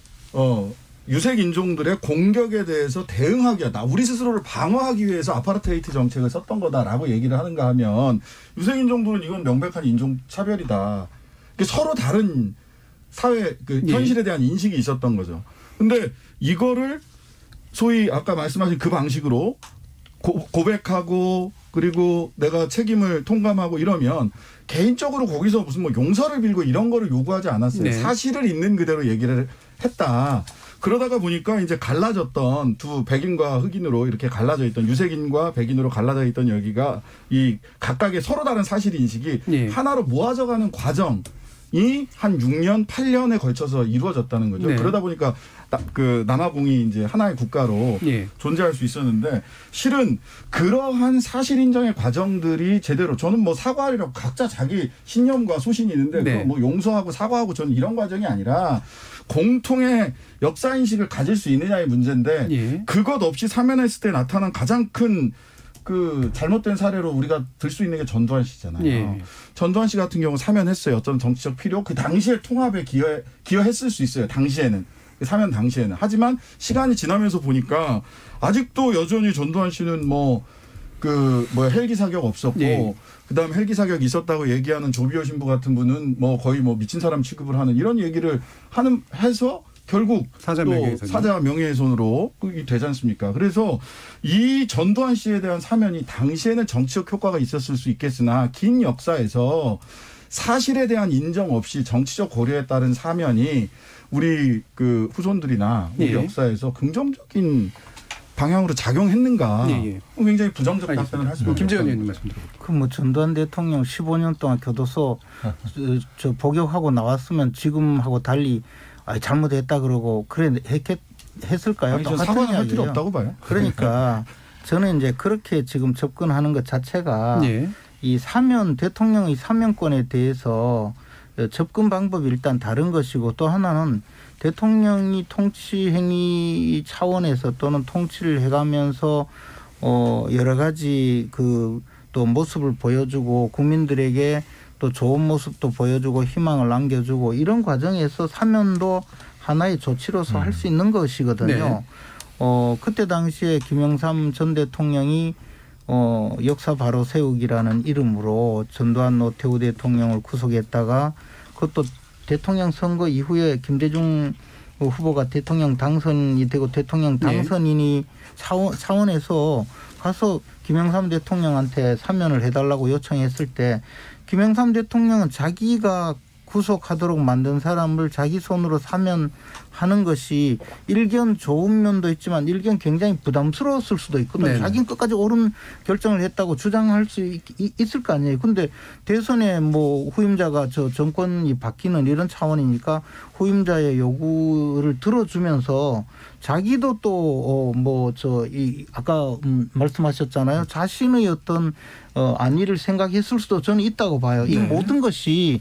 어, 유색 인종들의 공격에 대해서 대응하기 위하다. 우리 스스로를 방어하기 위해서 아파르테이트 정책을 썼던 거다라고 얘기를 하는가 하면 유색 인종들은 이건 명백한 인종 차별이다. 서로 다른 사회 그 현실에 대한 인식이 있었던 거죠. 근데 이거를 소위 아까 말씀하신 그 방식으로 고, 고백하고 그리고 내가 책임을 통감하고 이러면 개인적으로 거기서 무슨 뭐 용서를 빌고 이런 거를 요구하지 않았어요. 네. 사실을 있는 그대로 얘기를 했다. 그러다가 보니까 이제 갈라졌던 두 백인과 흑인으로 이렇게 갈라져 있던 유색인과 백인으로 갈라져 있던 여기가 이 각각의 서로 다른 사실 인식이 네. 하나로 모아져가는 과정이 한 육 년, 팔 년에 걸쳐서 이루어졌다는 거죠. 네. 그러다 보니까 그 남아공이 이제 하나의 국가로 네. 존재할 수 있었는데 실은 그러한 사실 인정의 과정들이 제대로 저는 뭐 사과하려고 각자 자기 신념과 소신이 있는데 네. 뭐 용서하고 사과하고 저는 이런 과정이 아니라 공통의 역사 인식을 가질 수 있느냐의 문제인데 예. 그것 없이 사면했을 때 나타난 가장 큰 그 잘못된 사례로 우리가 들 수 있는 게 전두환 씨잖아요. 예. 전두환 씨 같은 경우 사면했어요. 어떤 정치적 필요. 그 당시에 통합에 기여 기여했을 수 있어요. 당시에는. 사면 당시에는. 하지만 시간이 지나면서 보니까 아직도 여전히 전두환 씨는 뭐 그 뭐 헬기 사격 없었고 예. 그다음에 헬기 사격 있었다고 얘기하는 조비오 신부 같은 분은 뭐 거의 뭐 미친 사람 취급을 하는 이런 얘기를 하는 해서 결국 사자 명예훼손 사자 명예훼손으로 되지 않습니까? 그래서 이 전두환 씨에 대한 사면이 당시에는 정치적 효과가 있었을 수 있겠으나 긴 역사에서 사실에 대한 인정 없이 정치적 고려에 따른 사면이 우리 그 후손들이나 우리 예. 역사에서 긍정적인 방향으로 작용했는가? 예, 예. 굉장히 부정적 답변을 할 수 있습니다. 김재현 의원님 말씀 드립니다. 그뭐 전두환 대통령 십오 년 동안 교도소 저, 저 복역하고 나왔으면 지금하고 달리 아, 잘못했다 그러고 그래 했겠, 했을까요? 아니, 사과는 할 필요 없다고 봐요. 그러니까 저는 이제 그렇게 지금 접근하는 것 자체가 예. 이 사면 대통령의 사면권에 대해서 접근 방법이 일단 다른 것이고 또 하나는 대통령이 통치 행위 차원에서 또는 통치를 해가면서 어 여러 가지 그 또 모습을 보여주고 국민들에게 또 좋은 모습도 보여주고 희망을 남겨주고 이런 과정에서 사면도 하나의 조치로서 음. 할 수 있는 것이거든요. 네. 어 그때 당시에 김영삼 전 대통령이 어 역사 바로 세우기라는 이름으로 전두환 노태우 대통령을 구속했다가 그것도 대통령 선거 이후에 김대중 후보가 대통령 당선이 되고 대통령 당선인이 네. 차원, 차원에서 가서 김영삼 대통령한테 사면을 해달라고 요청했을 때 김영삼 대통령은 자기가 구속하도록 만든 사람을 자기 손으로 사면하는 것이 일견 좋은 면도 있지만 일견 굉장히 부담스러웠을 수도 있거든요. 네네. 자기는 끝까지 옳은 결정을 했다고 주장할 수 있, 있을 거 아니에요. 근데 대선에 뭐 후임자가 저 정권이 바뀌는 이런 차원이니까 후임자의 요구를 들어주면서 자기도 또 뭐 저 이 아까 음 말씀하셨잖아요. 자신의 어떤 어 안위를 생각했을 수도 저는 있다고 봐요. 네. 이 모든 것이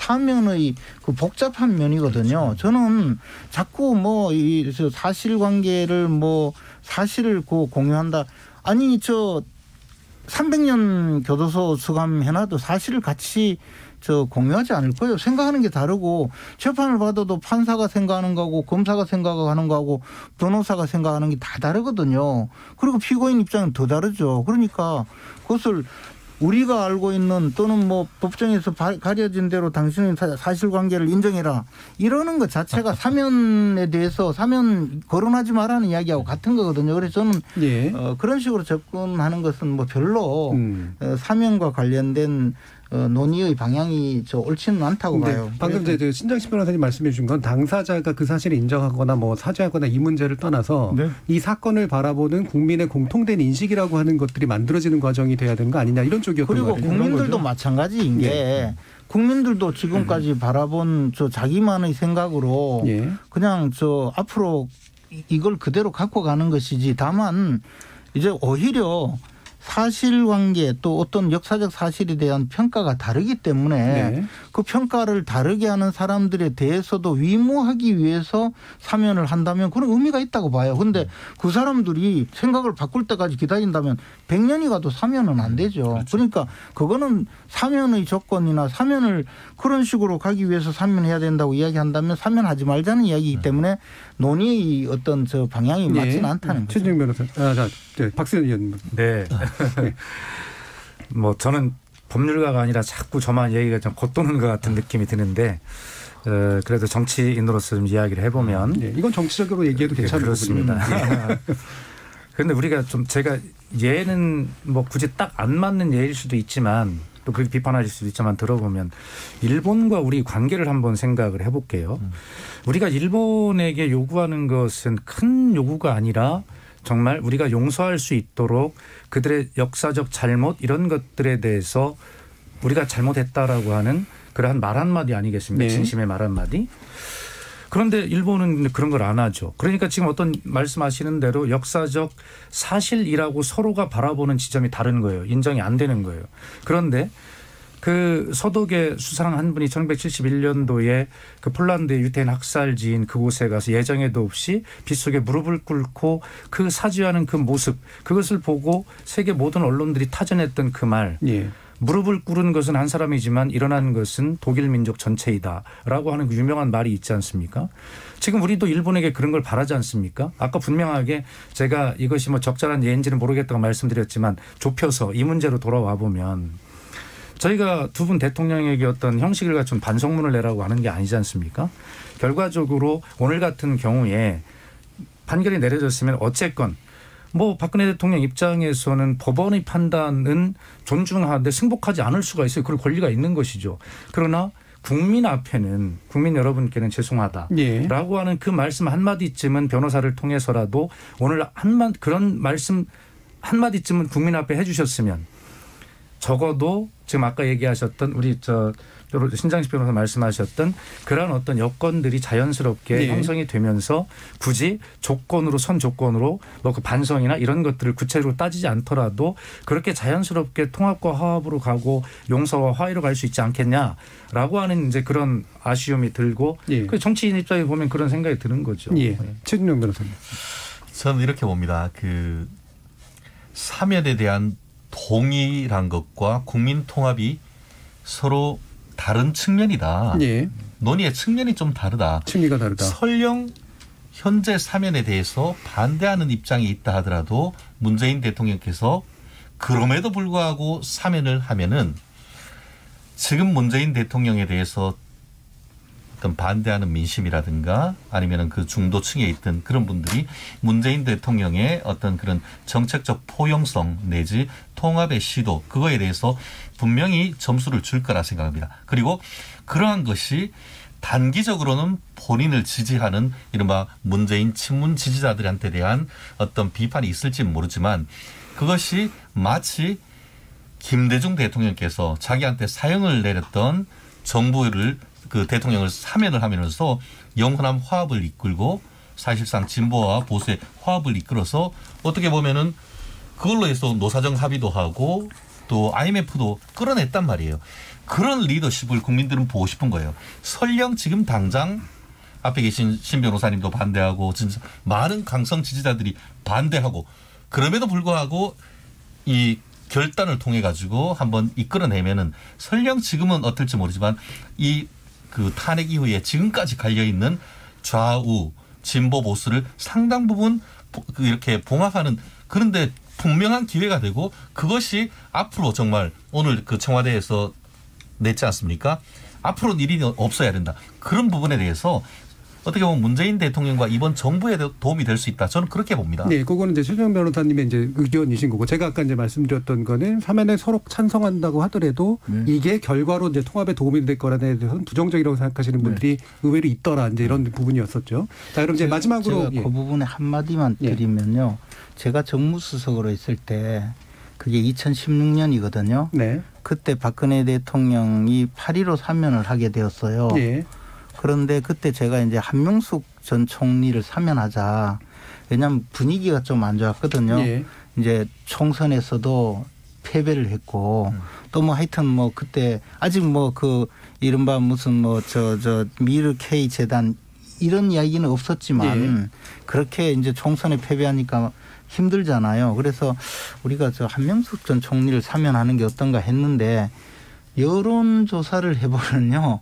사면의 그 복잡한 면이거든요. 저는 자꾸 뭐 이 사실관계를 뭐 사실을 그 공유한다. 아니 저 삼백 년 교도소 수감해놔도 사실을 같이 저 공유하지 않을 거예요. 생각하는 게 다르고 재판을 받아도 판사가 생각하는 거하고 검사가 생각하는 거하고 변호사가 생각하는 게 다 다르거든요. 그리고 피고인 입장은 더 다르죠. 그러니까 그것을 우리가 알고 있는 또는 뭐 법정에서 바, 가려진 대로 당신의 사실관계를 인정해라 이러는 것 자체가 사면에 대해서 사면 거론하지 말라는 이야기하고 같은 거거든요. 그래서 저는 예. 어, 그런 식으로 접근하는 것은 뭐 별로 음. 어, 사면과 관련된 어, 논의의 방향이 저 옳지는 않다고 봐요. 방금 이제 신장식 변호사님 말씀해 주신 건 당사자가 그 사실을 인정하거나 뭐 사죄하거나 이 문제를 떠나서 네. 이 사건을 바라보는 국민의 공통된 인식이라고 하는 것들이 만들어지는 과정이 돼야 되는 거 아니냐 이런 쪽이었던 거 같아요. 그리고 국민들도 마찬가지인 게 네. 국민들도 지금까지 음. 바라본 저 자기만의 생각으로 예. 그냥 저 앞으로 이걸 그대로 갖고 가는 것이지 다만 이제 오히려 사실관계 또 어떤 역사적 사실에 대한 평가가 다르기 때문에 네. 그 평가를 다르게 하는 사람들에 대해서도 위무하기 위해서 사면을 한다면 그런 의미가 있다고 봐요. 그런데 그 사람들이 생각을 바꿀 때까지 기다린다면 백 년이 가도 사면은 안 되죠. 그렇죠. 그러니까 그거는 사면의 조건이나 사면을 그런 식으로 가기 위해서 사면해야 된다고 이야기한다면 사면하지 말자는 이야기이기 네. 때문에 논의의 어떤 저 방향이 네. 맞지는 않다는 거죠. 최진영 변호사. 아, 자, 네, 박수현 의원님. 네. 뭐 저는 법률가가 아니라 자꾸 저만 얘기가 좀 겉도는 것 같은 느낌이 드는데 어, 그래도 정치인으로서 좀 이야기를 해보면 네, 이건 정치적으로 얘기해도 괜찮은 네, 그렇습니다. 그런데 우리가 좀 제가 예는 뭐 굳이 딱 안 맞는 예일 수도 있지만 또 그렇게 비판하실 수도 있지만 들어보면 일본과 우리 관계를 한번 생각을 해볼게요. 음. 우리가 일본에게 요구하는 것은 큰 요구가 아니라 정말 우리가 용서할 수 있도록 그들의 역사적 잘못 이런 것들에 대해서 우리가 잘못했다라고 하는 그러한 말 한마디 아니겠습니까? 네. 진심의 말 한마디. 그런데 일본은 그런 걸 안 하죠. 그러니까 지금 어떤 말씀하시는 대로 역사적 사실이라고 서로가 바라보는 지점이 다른 거예요. 인정이 안 되는 거예요. 그런데 그 서독의 수상 한 분이 천구백칠십일 년도에 그 폴란드의 유태인 학살지인 그곳에 가서 예정에도 없이 빗속에 무릎을 꿇고 그 사죄하는 그 모습 그것을 보고 세계 모든 언론들이 타전했던 그 말. 예. 무릎을 꿇은 것은 한 사람이지만 일어난 것은 독일 민족 전체이다라고 하는 그 유명한 말이 있지 않습니까? 지금 우리도 일본에게 그런 걸 바라지 않습니까? 아까 분명하게 제가 이것이 뭐 적절한 예인지는 모르겠다고 말씀드렸지만 좁혀서 이 문제로 돌아와 보면 저희가 두 분 대통령에게 어떤 형식을 갖춘 반성문을 내라고 하는 게 아니지 않습니까? 결과적으로 오늘 같은 경우에 판결이 내려졌으면 어쨌건 뭐 박근혜 대통령 입장에서는 법원의 판단은 존중하는데 승복하지 않을 수가 있어요. 그럴 권리가 있는 것이죠. 그러나 국민 앞에는 국민 여러분께는 죄송하다라고 예. 하는 그 말씀 한마디쯤은 변호사를 통해서라도 오늘 한마 그런 말씀 한마디쯤은 국민 앞에 해 주셨으면 적어도 지금 아까 얘기하셨던 우리 저 신장식 변호사 말씀하셨던 그런 어떤 여건들이 자연스럽게 네. 형성이 되면서 굳이 조건으로 선 조건으로 뭐 그 반성이나 이런 것들을 구체적으로 따지지 않더라도 그렇게 자연스럽게 통합과 화합으로 가고 용서와 화해로 갈 수 있지 않겠냐라고 하는 이제 그런 아쉬움이 들고 예. 그 정치인 입장에 보면 그런 생각이 드는 거죠. 예. 최진영 변호사님. 저는 이렇게 봅니다. 그 사면에 대한 동의란 것과 국민 통합이 서로 다른 측면이다. 예. 논의의 측면이 좀 다르다. 층위가 다르다. 설령 현재 사면에 대해서 반대하는 입장이 있다 하더라도 문재인 대통령께서 그럼에도 불구하고 사면을 하면은 지금 문재인 대통령에 대해서 어떤 반대하는 민심이라든가 아니면은 그 중도층에 있던 그런 분들이 문재인 대통령의 어떤 그런 정책적 포용성 내지 통합의 시도 그거에 대해서 분명히 점수를 줄 거라 생각합니다. 그리고 그러한 것이 단기적으로는 본인을 지지하는 이른바 문재인 친문 지지자들한테 대한 어떤 비판이 있을지는 모르지만 그것이 마치 김대중 대통령께서 자기한테 사형을 내렸던 정부를 그 대통령을 사면을 하면서 영원한 화합을 이끌고 사실상 진보와 보수의 화합을 이끌어서 어떻게 보면은 그걸로 해서 노사정 합의도 하고 또 아이엠에프도 끌어냈단 말이에요. 그런 리더십을 국민들은 보고 싶은 거예요. 설령 지금 당장 앞에 계신 신 변호사님도 반대하고 진짜 많은 강성 지지자들이 반대하고 그럼에도 불구하고 이 결단을 통해 가지고 한번 이끌어내면은 설령 지금은 어떨지 모르지만 이 그 탄핵 이후에 지금까지 갈려 있는 좌우 진보 보수를 상당 부분 이렇게 봉합하는 그런데 분명한 기회가 되고 그것이 앞으로 정말 오늘 그 청와대에서 냈지 않습니까? 앞으로는 일이 없어야 된다. 그런 부분에 대해서 어떻게 보면 문재인 대통령과 이번 정부에 도움이 될 수 있다. 저는 그렇게 봅니다. 네, 그거는 이제 최재형 변호사님의 이제 의견이신 거고, 제가 아까 이제 말씀드렸던 거는 사면에 서로 찬성한다고 하더라도 네. 이게 결과로 이제 통합에 도움이 될 거라는 대해서는 부정적이라고 생각하시는 분들이 네. 의외로 있더라. 이제 이런 부분이었었죠. 자, 그럼 이제 제가, 마지막으로 제가 그 부분에 한 마디만 드리면요. 제가 정무수석으로 있을 때 그게 이천십육 년이거든요. 네. 그때 박근혜 대통령이 팔 일오 사면을 하게 되었어요. 네. 그런데 그때 제가 이제 한명숙 전 총리를 사면하자. 왜냐하면 분위기가 좀 안 좋았거든요. 예. 이제 총선에서도 패배를 했고 음. 또 뭐 하여튼 뭐 그때 아직 뭐 그 이른바 무슨 뭐 저 저 미르 K 재단 이런 이야기는 없었지만 예. 그렇게 이제 총선에 패배하니까 힘들잖아요. 그래서 우리가 저 한명숙 전 총리를 사면하는 게 어떤가 했는데 여론조사를 해보면요.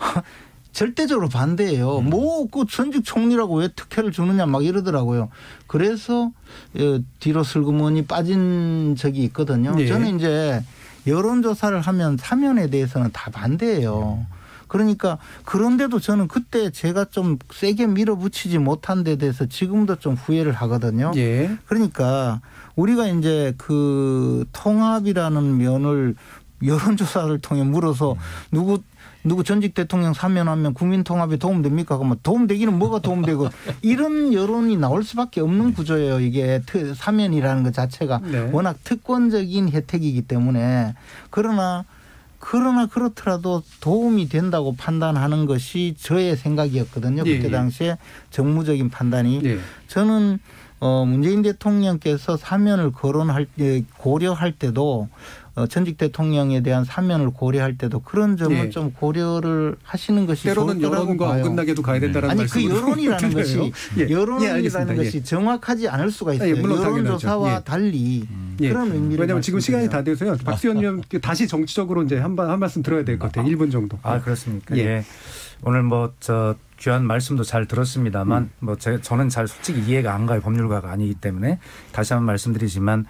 절대적으로 반대예요. 음. 뭐 그 전직 총리라고 왜 특혜를 주느냐 막 이러더라고요. 그래서 뒤로 슬그머니 빠진 적이 있거든요. 네. 저는 이제 여론조사를 하면 사면에 대해서는 다 반대예요. 그러니까 그런데도 저는 그때 제가 좀 세게 밀어붙이지 못한 데 대해서 지금도 좀 후회를 하거든요. 네. 그러니까 우리가 이제 그 통합이라는 면을 여론조사를 통해 물어서 누구 누구 전직 대통령 사면하면 국민통합에 도움됩니까? 그러면 도움되기는 뭐가 도움되고 이런 여론이 나올 수밖에 없는 구조예요. 이게 사면이라는 것 자체가 네. 워낙 특권적인 혜택이기 때문에 그러나 그러나 그렇더라도 도움이 된다고 판단하는 것이 저의 생각이었거든요. 예, 그때 당시에 정무적인 판단이. 예. 저는 어 문재인 대통령께서 사면을 거론할 때 고려할 때도 어 전직 대통령에 대한 사면을 고려할 때도 그런 점을 예. 좀 고려를 하시는 것이 때로는 여론과 어긋나게도 가야 된다는 아니 말씀으로. 아니 그 여론이라는 것이 예. 여론이라는 예, 것이 예. 정확하지 않을 수가 있어요. 예, 물론 여론조사와 예. 달리 예. 그런 의미를. 왜냐하면 지금 시간이 다 돼서요. 박수현 의원 다시 정치적으로 이제 한, 한 말씀 들어야 될 것 같아요. 일 분 정도. 아 그렇습니까? 예. 예. 오늘 뭐 저 귀한 말씀도 잘 들었습니다만 음. 뭐 제, 저는 잘 솔직히 이해가 안 가요. 법률가가 아니기 때문에 다시 한번 말씀드리지만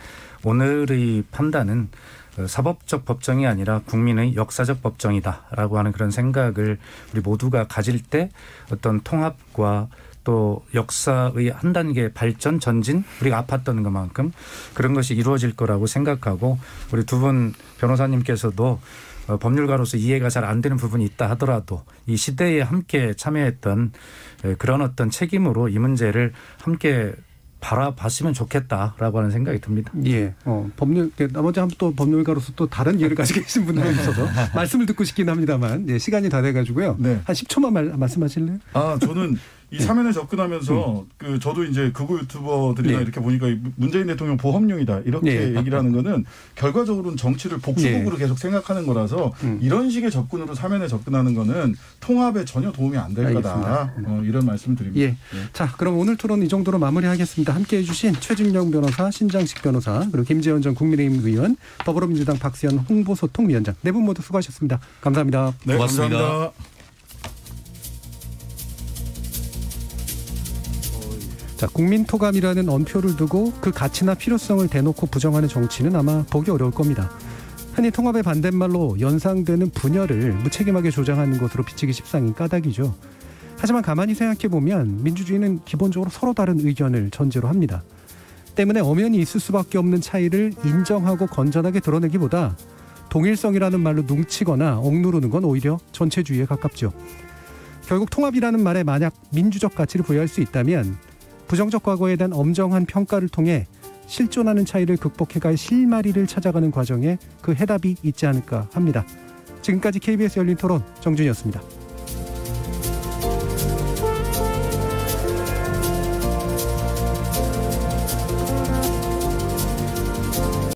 오늘의 판단은 사법적 법정이 아니라 국민의 역사적 법정이다라고 하는 그런 생각을 우리 모두가 가질 때 어떤 통합과 또 역사의 한 단계 발전 전진 우리가 아팠던 것만큼 그런 것이 이루어질 거라고 생각하고 우리 두 분 변호사님께서도 법률가로서 이해가 잘 안 되는 부분이 있다 하더라도 이 시대에 함께 참여했던 그런 어떤 책임으로 이 문제를 함께 바라봤으면 좋겠다라고 하는 생각이 듭니다. 예. 어, 법률, 나머지 한 또 법률가로서 또 다른 이해를 가지고 계신 분들이 있어서 말씀을 듣고 싶긴 합니다만, 예, 시간이 다 돼가지고요. 네. 한 십 초만 말, 말씀하실래요? 아, 저는 이 사면에 접근하면서 음. 그 저도 이제 극우 유튜버들이나 네. 이렇게 보니까 문재인 대통령 보험용이다 이렇게 네. 얘기를 하는 거는 결과적으로는 정치를 복수국으로 네. 계속 생각하는 거라서 음. 이런 식의 접근으로 사면에 접근하는 거는 통합에 전혀 도움이 안 될 거다. 어, 이런 말씀드립니다. 예. 네. 자, 그럼 오늘 토론 이 정도로 마무리하겠습니다. 함께해 주신 최진영 변호사, 신장식 변호사, 그리고 김재원 전 국민의힘 의원, 더불어민주당 박수현 홍보소통위원장 네 분 모두 수고하셨습니다. 감사합니다. 네, 고맙습니다. 감사합니다. 자, 국민토감이라는 언표를 두고 그 가치나 필요성을 대놓고 부정하는 정치는 아마 보기 어려울 겁니다. 흔히 통합의 반대말로 연상되는 분열을 무책임하게 조장하는 것으로 비치기 십상인 까닭이죠. 하지만 가만히 생각해보면 민주주의는 기본적으로 서로 다른 의견을 전제로 합니다. 때문에 엄연히 있을 수밖에 없는 차이를 인정하고 건전하게 드러내기보다 동일성이라는 말로 뭉치거나 억누르는 건 오히려 전체주의에 가깝죠. 결국 통합이라는 말에 만약 민주적 가치를 부여할 수 있다면 부정적 과거에 대한 엄정한 평가를 통해 실존하는 차이를 극복해갈 실마리를 찾아가는 과정에 그 해답이 있지 않을까 합니다. 지금까지 케이비에스 열린 토론 정준이었습니다.